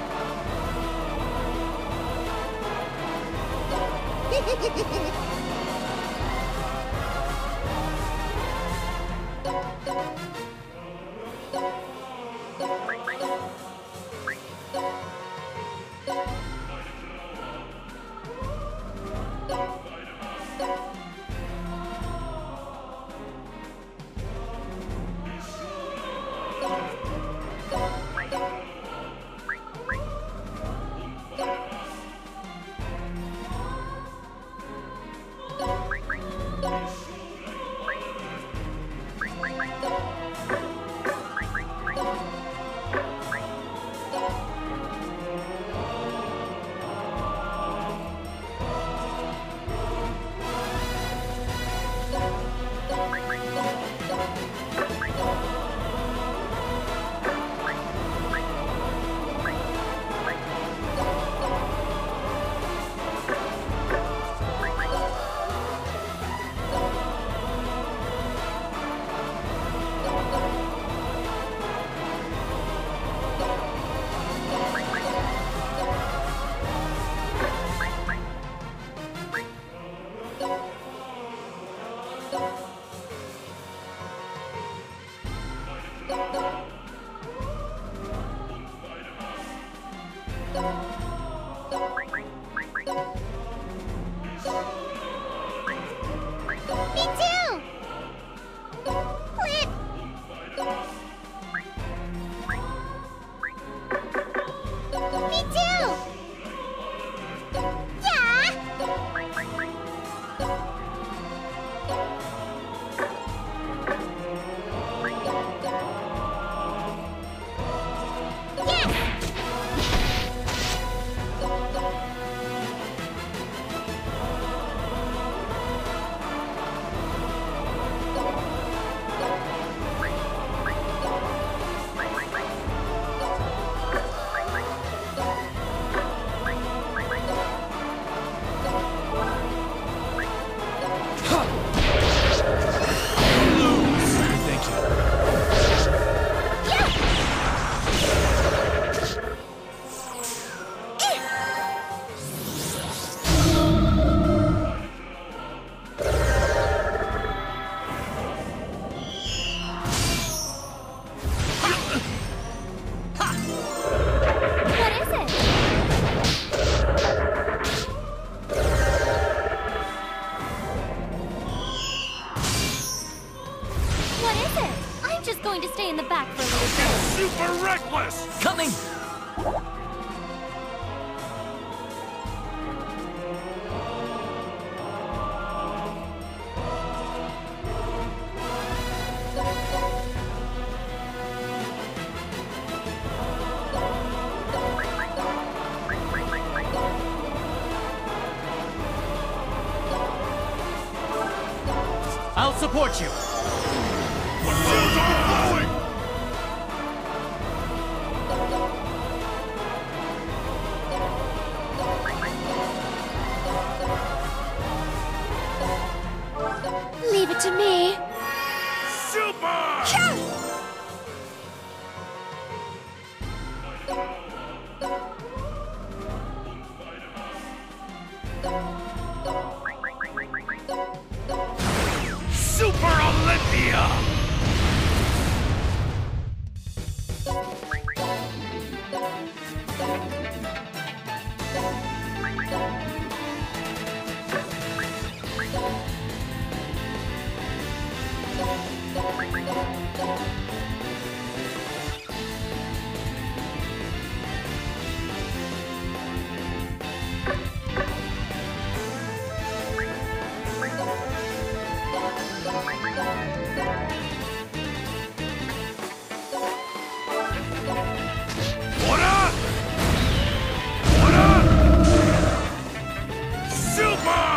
just going to stay in the back for a little bit. Super reckless! Coming! I'll support you! Shields overflowing! Leave it to me. Super! Super Olympia! What up? What up? Super!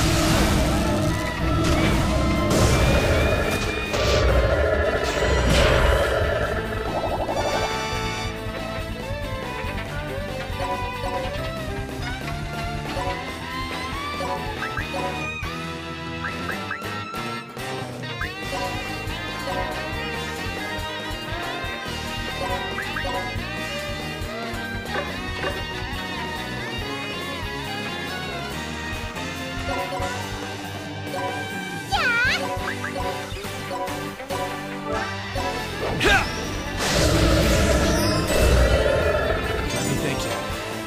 Yeah! Let me thank you.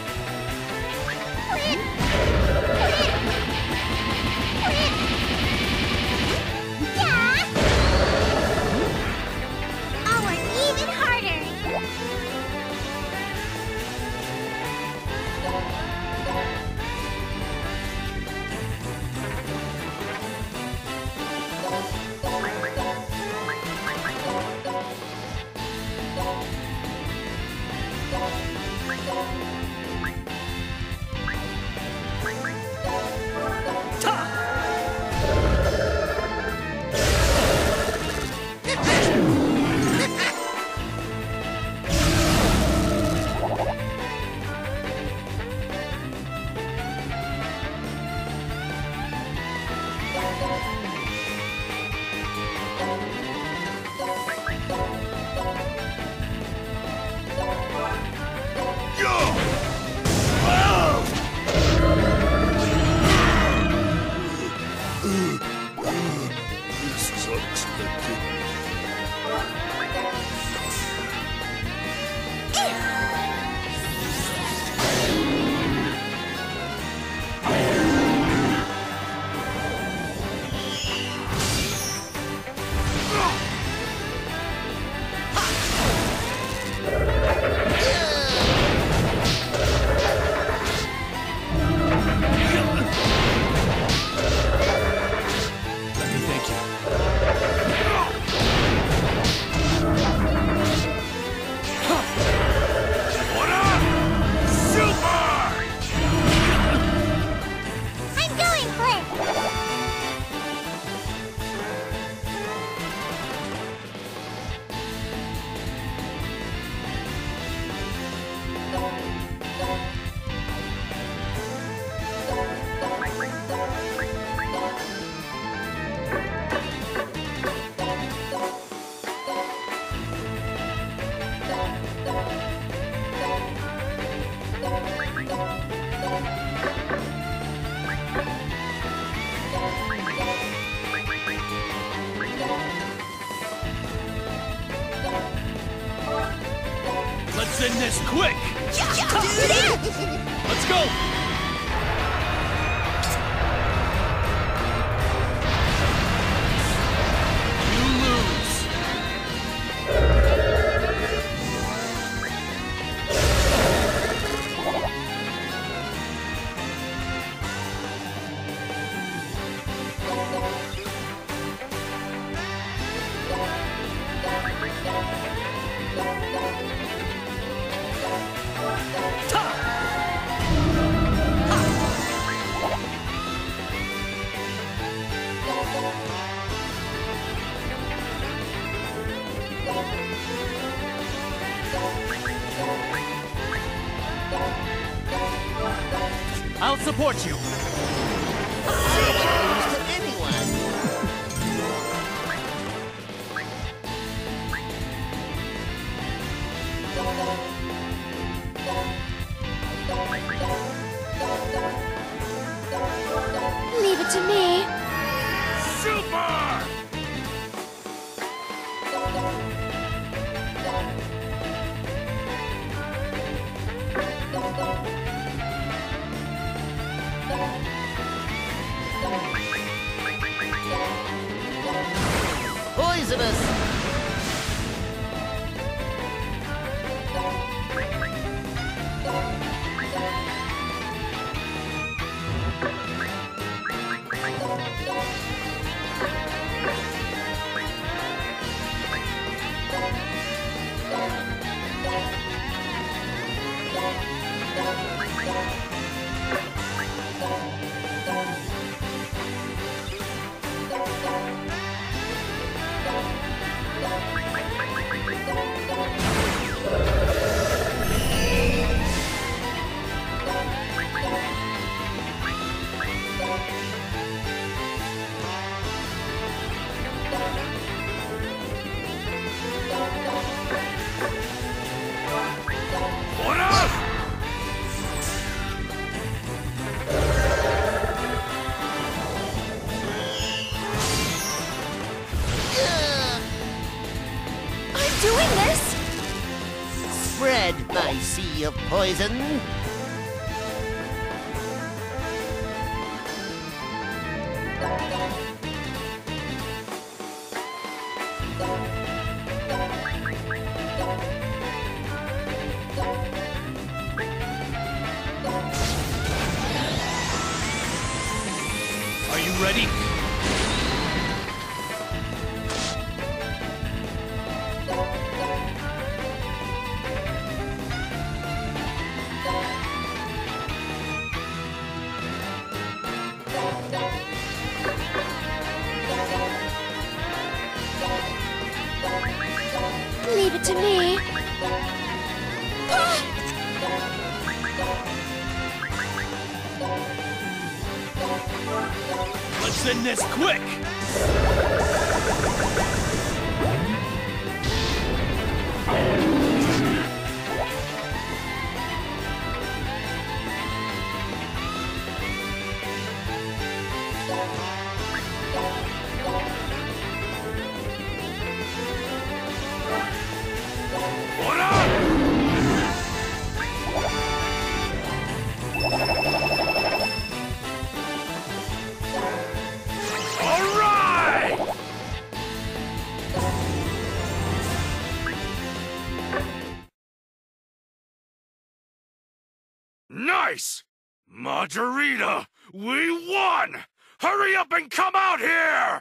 I'll work even harder. This is unexpected. Let me thank you. What up? Super! I'm going, Flip. Let's end this quick! Let's go! You lose! I'll support you. To anyone. Leave it to me. Super! Poisonous! What up? I'm doing this! Spread my sea of poison. Are you ready? Leave it to me. Let's end this quick! What up? All right! Nice! Margarita, we won! Hurry up and come out here!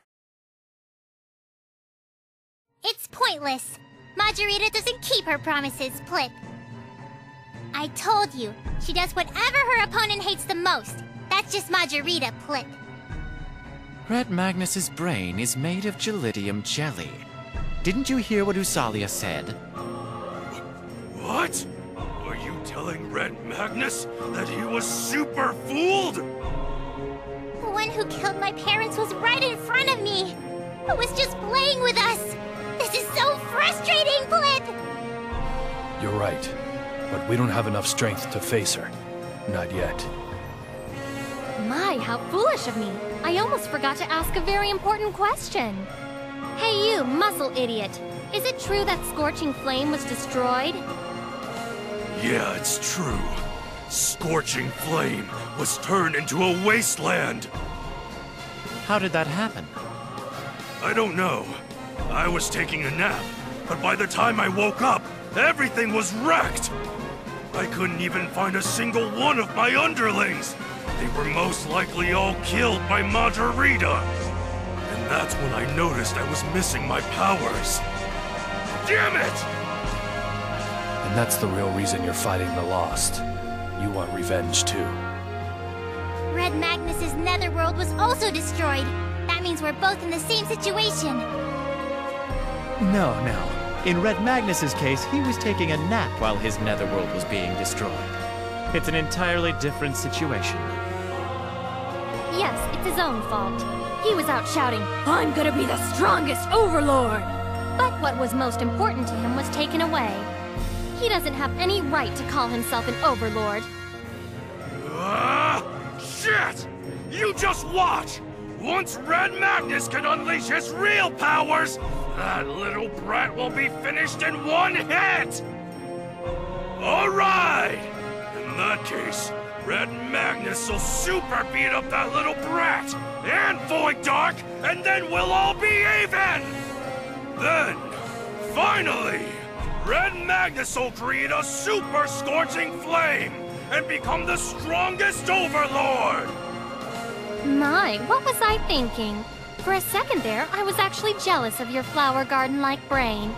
It's pointless. Margarita doesn't keep her promises, Plip. I told you, she does whatever her opponent hates the most. That's just Margarita, Plip. Red Magnus's brain is made of gelidium jelly. Didn't you hear what Usalia said? What? Are you telling Red Magnus that he was super fooled? The one who killed my parents was right in front of me. Who was just playing with us. This is so frustrating, Plip! You're right, but we don't have enough strength to face her. Not yet. My, how foolish of me. I almost forgot to ask a very important question. Hey you, muscle idiot. Is it true that Scorching Flame was destroyed? Yeah, it's true. Scorching Flame was turned into a wasteland. How did that happen? I don't know. I was taking a nap, but by the time I woke up, everything was wrecked. I couldn't even find a single one of my underlings. They were most likely all killed by Margarita. And that's when I noticed I was missing my powers. Damn it! And that's the real reason you're fighting the Lost. You want revenge too. Red Magnus's netherworld was also destroyed. That means we're both in the same situation. No, no. In Red Magnus's case, he was taking a nap while his netherworld was being destroyed. It's an entirely different situation. Yes, it's his own fault. He was out shouting, "I'm gonna be the strongest overlord!" But what was most important to him was taken away. He doesn't have any right to call himself an overlord. Ah, shit! You just watch! Once Red Magnus can unleash his real powers, that little brat will be finished in one hit! Alright! In that case, Red Magnus will super beat up that little brat and Void Dark, and then we'll all be even! Then, finally, Red Magnus will create a super scorching flame and become the strongest overlord! My, what was I thinking? For a second there, I was actually jealous of your flower garden-like brain.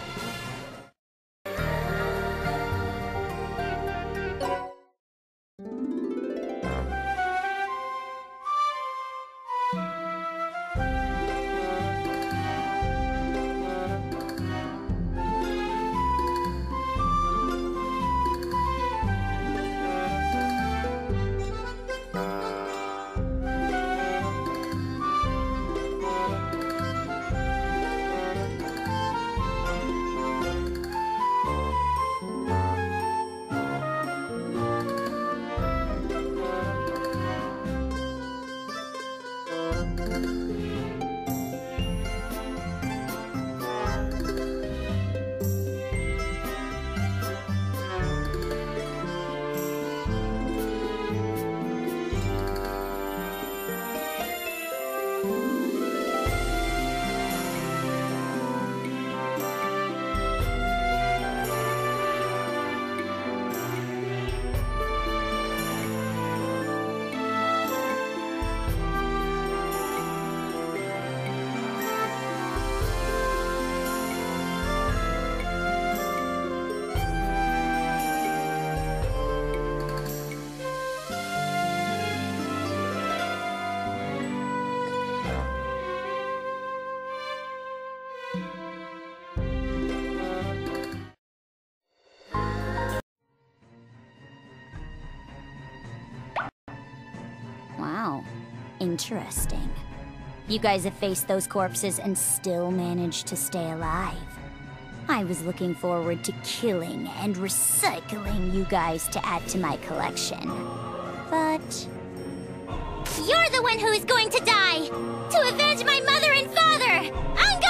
Wow, interesting. You guys have faced those corpses and still managed to stay alive. I was looking forward to killing and recycling you guys to add to my collection. But... You're the one who is going to die! To avenge my mother and father! On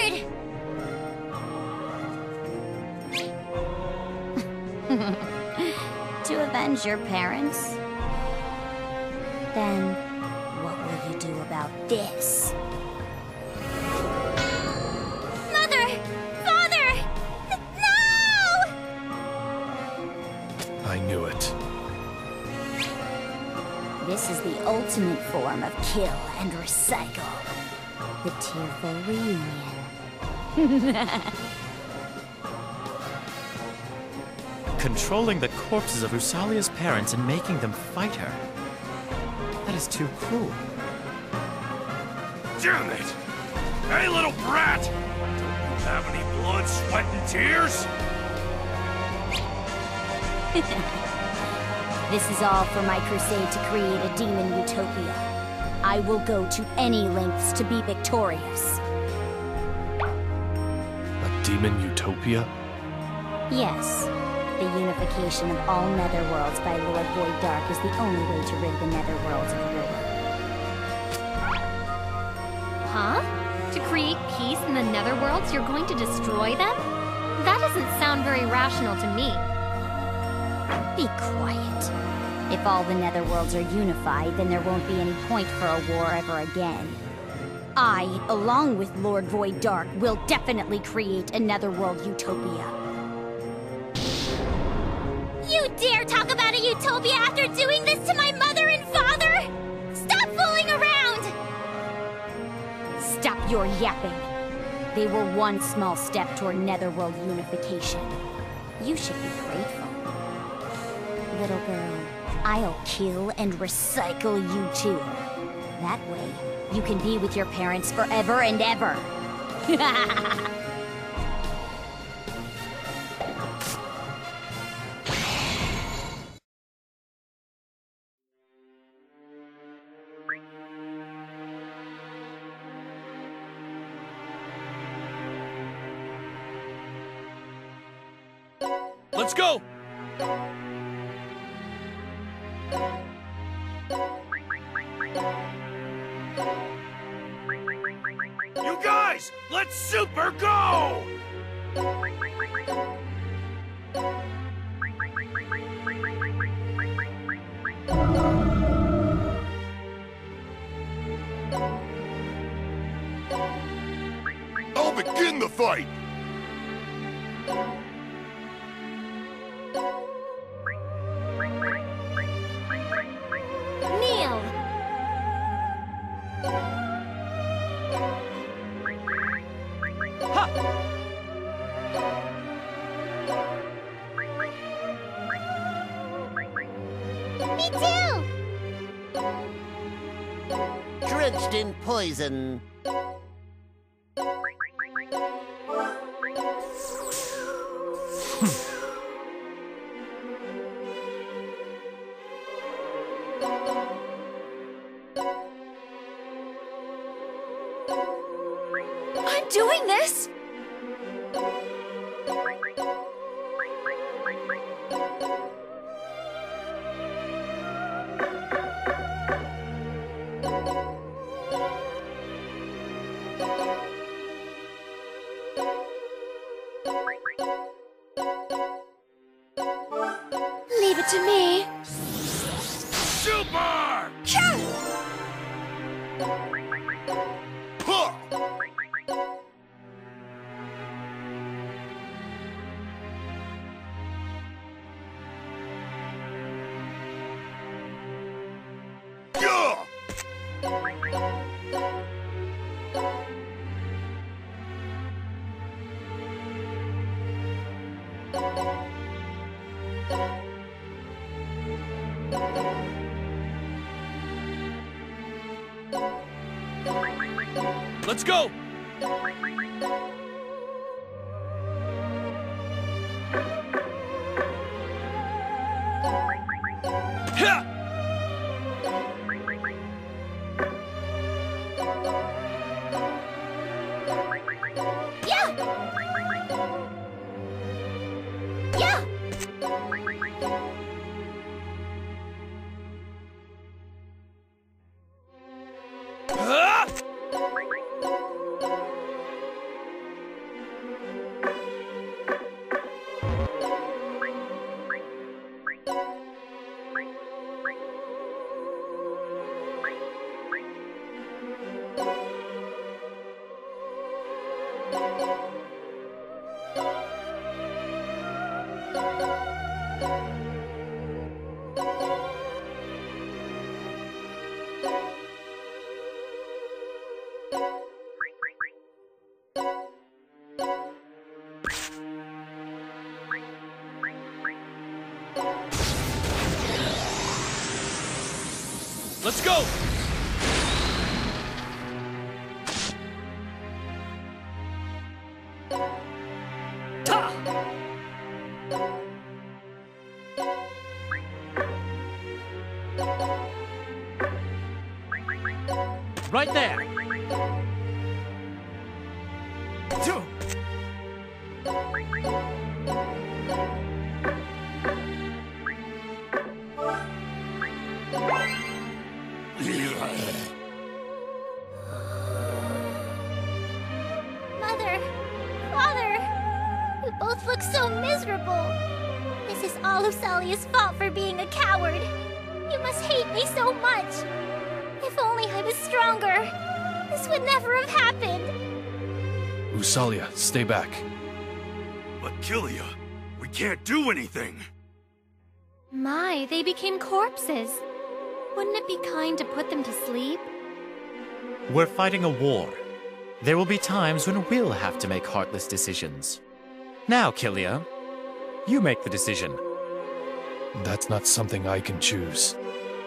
guard! To avenge your parents? Then, what will you do about this? Mother! Father! No! I knew it. This is the ultimate form of kill and recycle. The tearful reunion. Controlling the corpses of Usalia's parents and making them fight her. That is too cruel. Damn it! Hey, little brat! Don't you have any blood, sweat, and tears? This is all for my crusade to create a demon utopia. I will go to any lengths to be victorious. A demon utopia? Yes. The unification of all netherworlds by Lord Void Dark is the only way to rid the netherworlds of ruin. Huh? To create peace in the netherworlds, you're going to destroy them? That doesn't sound very rational to me. Be quiet. If all the netherworlds are unified, then there won't be any point for a war ever again. I, along with Lord Void Dark, will definitely create a netherworld utopia. You dare talk about a utopia after doing this to my mother and father? Stop fooling around! Stop your yapping. They were one small step toward netherworld unification. You should be grateful. Little girl, I'll kill and recycle you too. That way, you can be with your parents forever and ever. Let's go! You guys, let's super go! I'll begin the fight! Kneel! Me too! Drenched in poison. I'm doing this! Leave it to me. Super! Huh! Yeah! Let's go! Ha! Yeah! Yeah! Ah! Let's go! Ta! Right there! Mother, Father, we both look so miserable. This is all Usalia's fault for being a coward. You must hate me so much. If only I was stronger, this would never have happened. Usalia, stay back. But Kilia, we can't do anything. My, they became corpses. Wouldn't it be kind to put them to sleep? We're fighting a war. There will be times when we'll have to make heartless decisions. Now, Kilia, You make the decision. That's not something I can choose.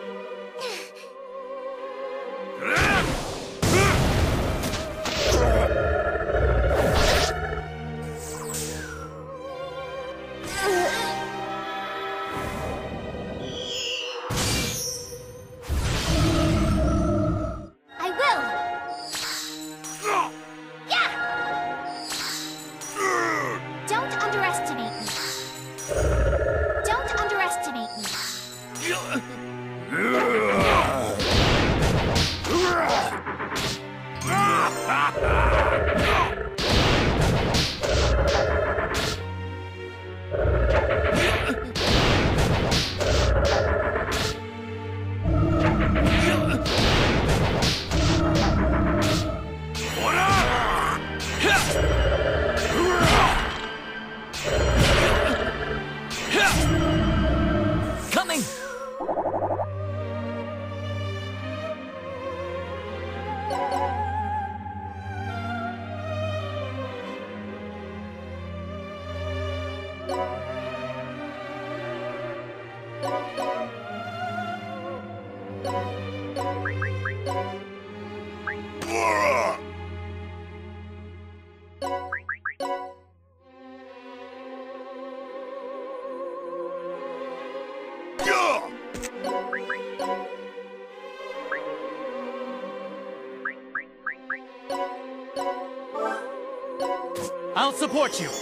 I'll support you.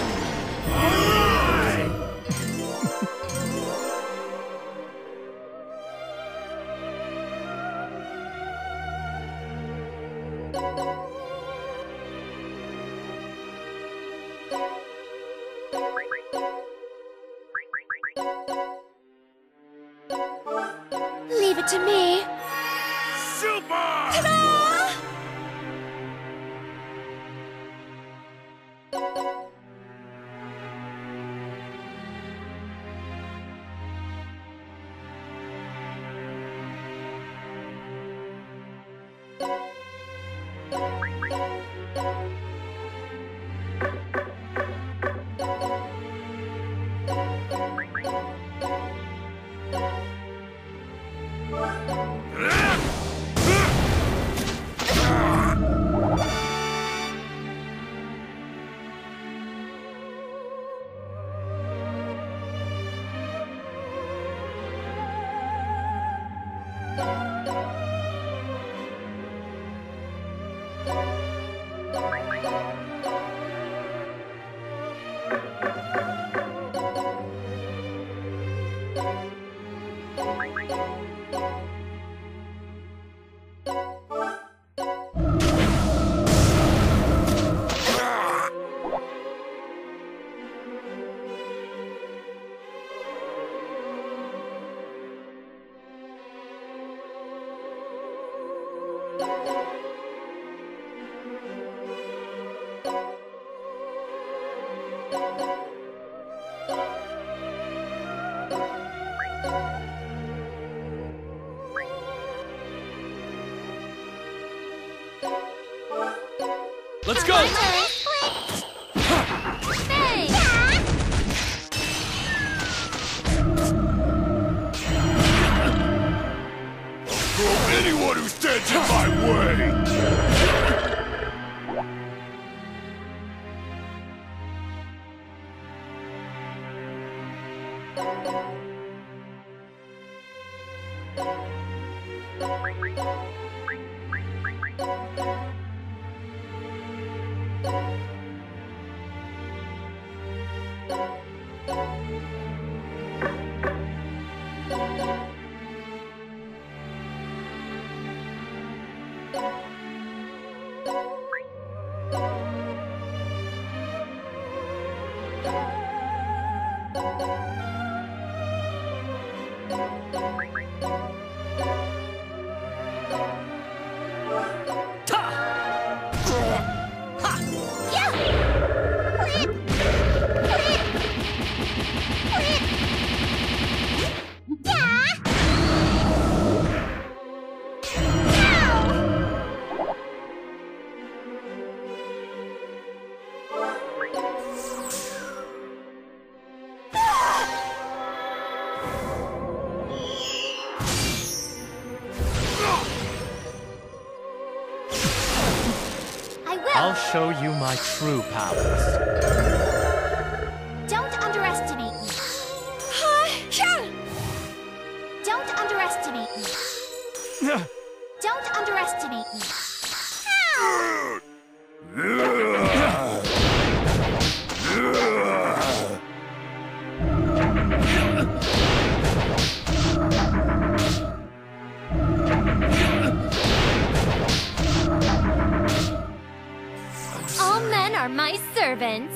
Leave it to me. Super! Let's go! Throw anyone who stands in my way! show you my true powers. Don't underestimate me. Don't underestimate me. Don't underestimate me. All men are my servants.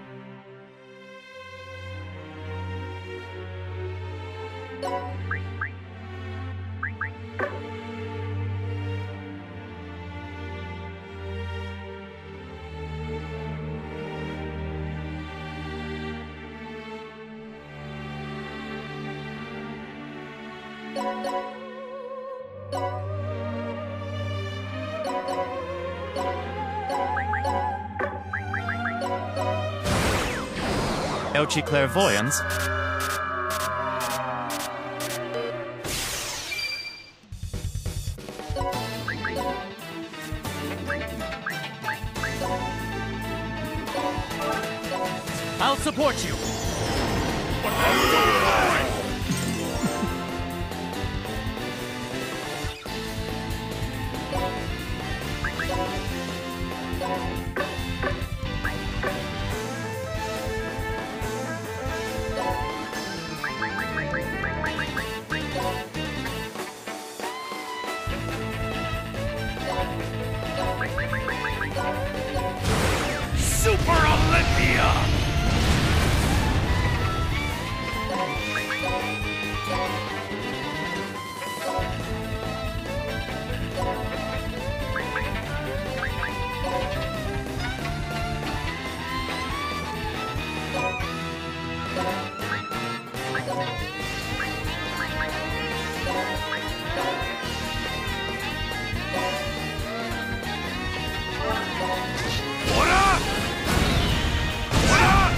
Elchi Clairvoyance. I'll support you. Super Olympia! What up? What up?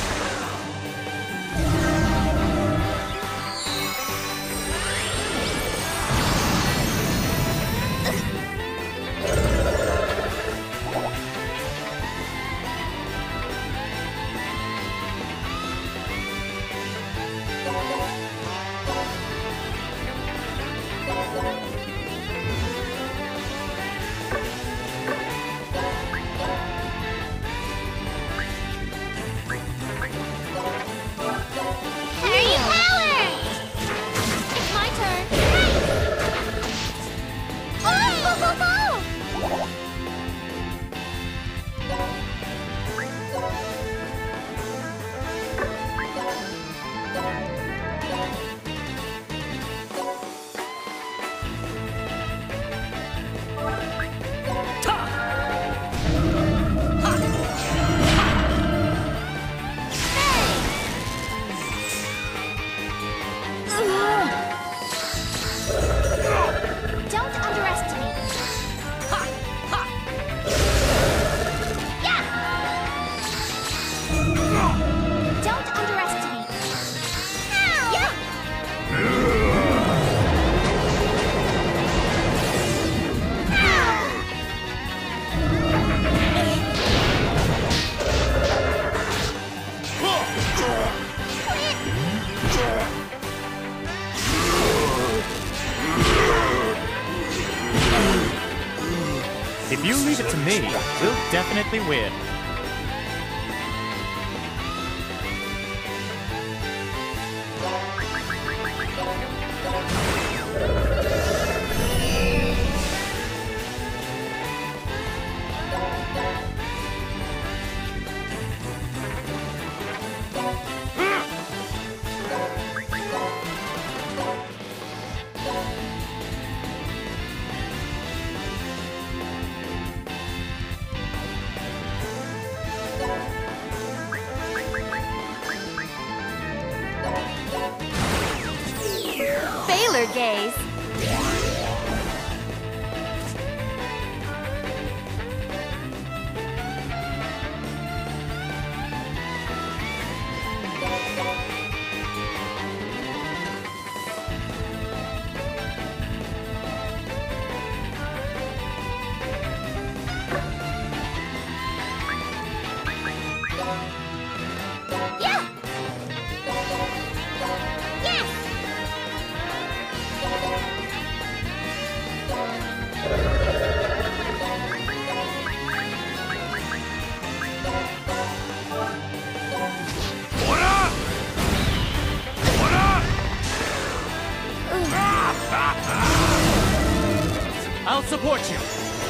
Harry Power! It's my turn. Oh! Don't underestimate me. Yeah! Don't underestimate me. Yeah! If you leave it to me, we'll definitely win. Baylor gaze. support you!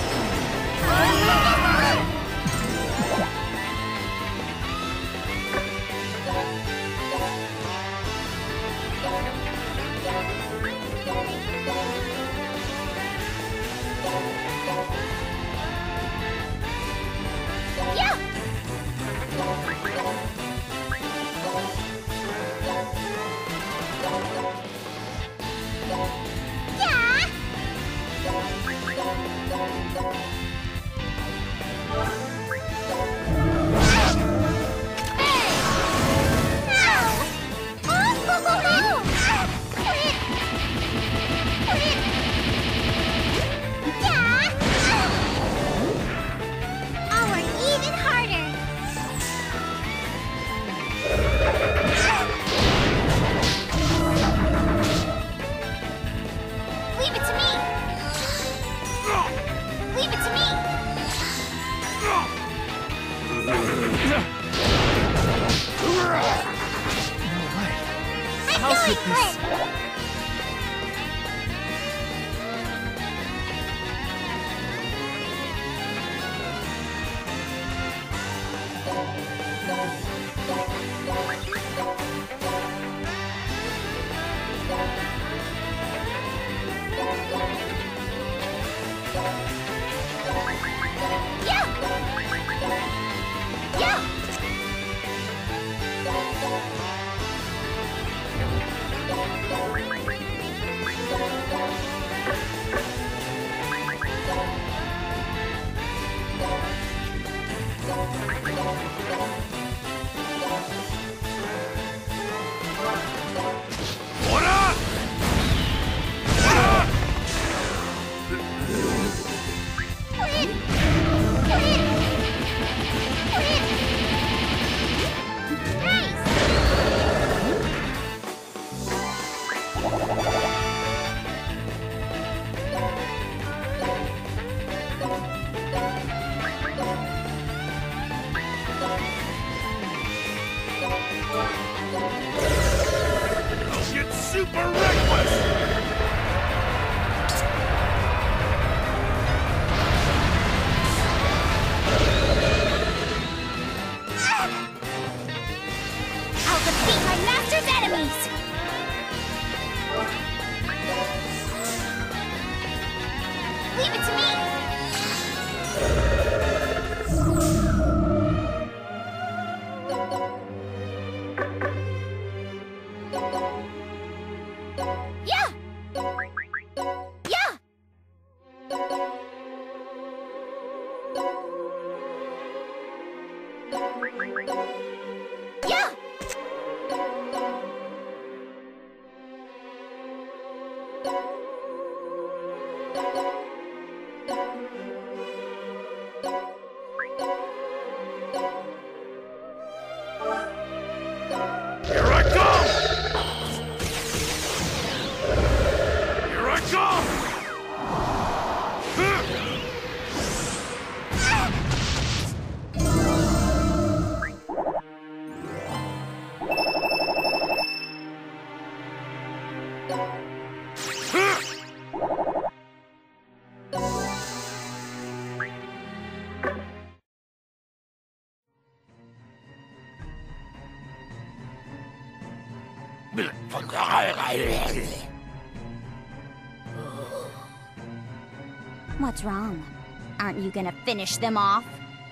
What's wrong? Aren't you gonna finish them off?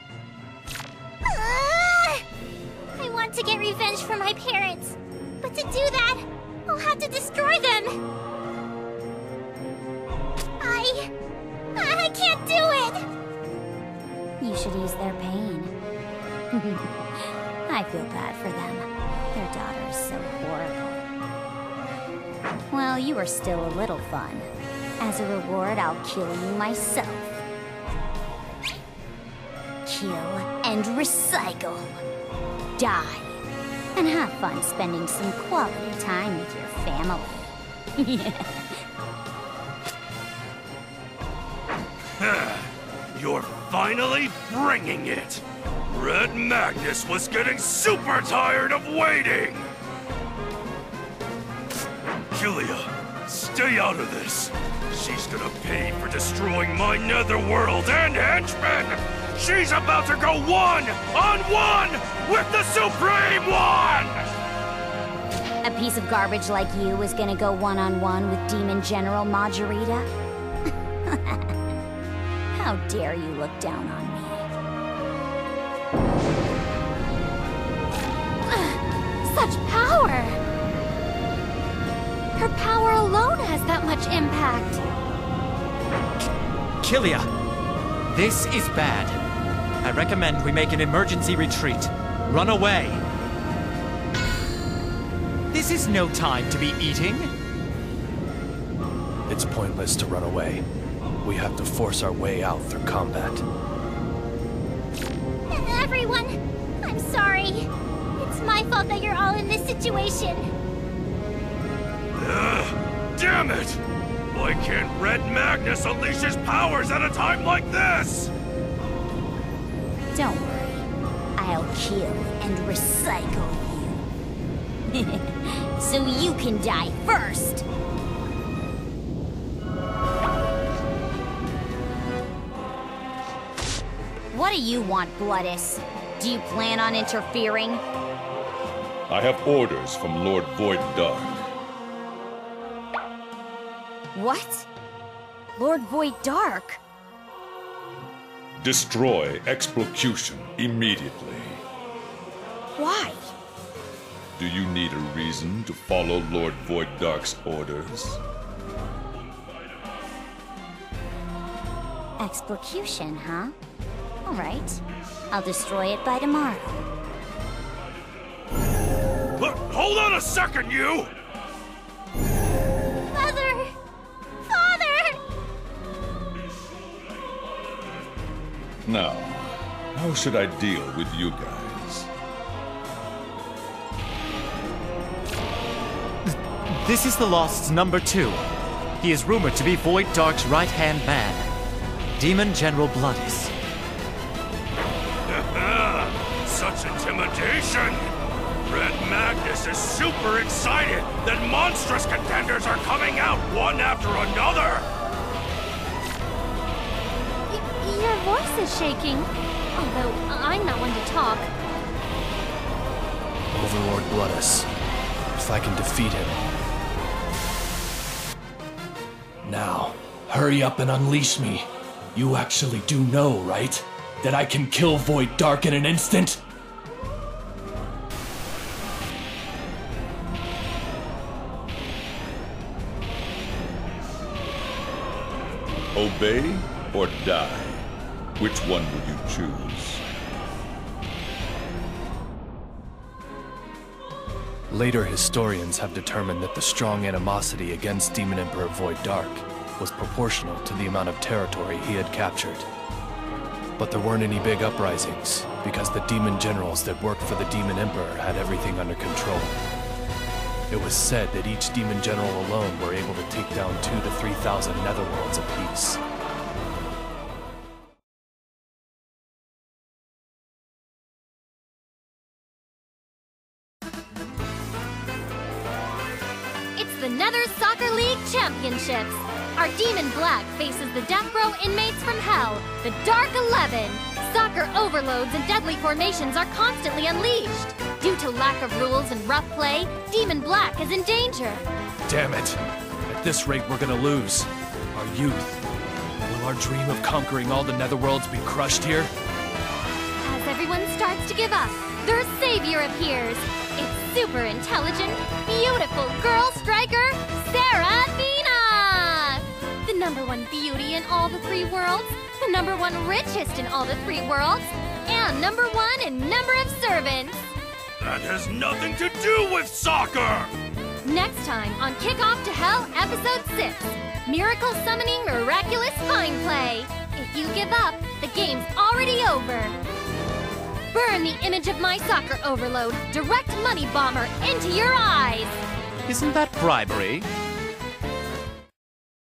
Uh, I want to get revenge for my parents, but to do that, I'll have to destroy them. I... I can't do it! You should ease their pain. I feel bad for them. Their daughter is so horrible. Well, you are still a little fun. As a reward, I'll kill you myself. Kill and recycle. Die. And have fun spending some quality time with your family. You're finally bringing it! Red Magnus was getting super tired of waiting! Julia, stay out of this. She's gonna pay for destroying my netherworld and henchmen! She's about to go one on one with the Supreme One! A piece of garbage like you is gonna go one-on-one with Demon General Majorita? How dare you look down on me? Such power! Her power alone has that much impact. Killia, this is bad. I recommend we make an emergency retreat. Run away. This is no time to be eating. It's pointless to run away. We have to force our way out through combat. Everyone, I'm sorry. It's my fault that you're all in this situation. Ugh, damn it! Why can't Red Magnus unleash his powers at a time like this? Don't worry. I'll kill and recycle you. So you can die first! What do you want, Bloodus? Do you plan on interfering? I have orders from Lord Void Dark. What? Lord Void Dark? Destroy Explocution immediately. Why? Do you need a reason to follow Lord Void Dark's orders? Explocution, huh? Alright. I'll destroy it by tomorrow. But hold on a second, you! Mother! Father! Now, how should I deal with you guys? This is the Lost's number two. He is rumored to be Void Dark's right-hand man, Demon General Bloodus. Such intimidation! Red Magnus is super excited that monstrous contenders are coming out one after another! Y your voice is shaking, although I'm not one to talk. Overlord Bloodus. If I can defeat him. Now, hurry up and unleash me. You actually do know, right? That I can kill Void Dark in an instant? Obey or die? Which one would you choose? Later historians have determined that the strong animosity against Demon Emperor Void Dark was proportional to the amount of territory he had captured. But there weren't any big uprisings, because the demon generals that worked for the Demon Emperor had everything under control. It was said that each demon general alone were able to take down two to three thousand netherworlds apiece. It's the Nether Soccer League Championships. Our Demon Black faces the Death Row inmates from Hell, the Dark Eleven. Soccer overloads and deadly formations are constantly unleashed. Due to lack of rules and rough play, Demon Black is in danger. Damn it! At this rate, we're gonna lose. Our youth. Will our dream of conquering all the netherworlds be crushed here? As everyone starts to give up, their savior appears. It's super intelligent, beautiful girl striker, Seraphina! The number one beauty in all the three worlds, the number one richest in all the three worlds, and number one in number of servants. That has nothing to do with soccer! Next time on Kick Off to Hell, Episode six, Miracle Summoning Miraculous Fine Play. If you give up, the game's already over. Burn the image of my soccer overload, direct money bomber, into your eyes! Isn't that bribery?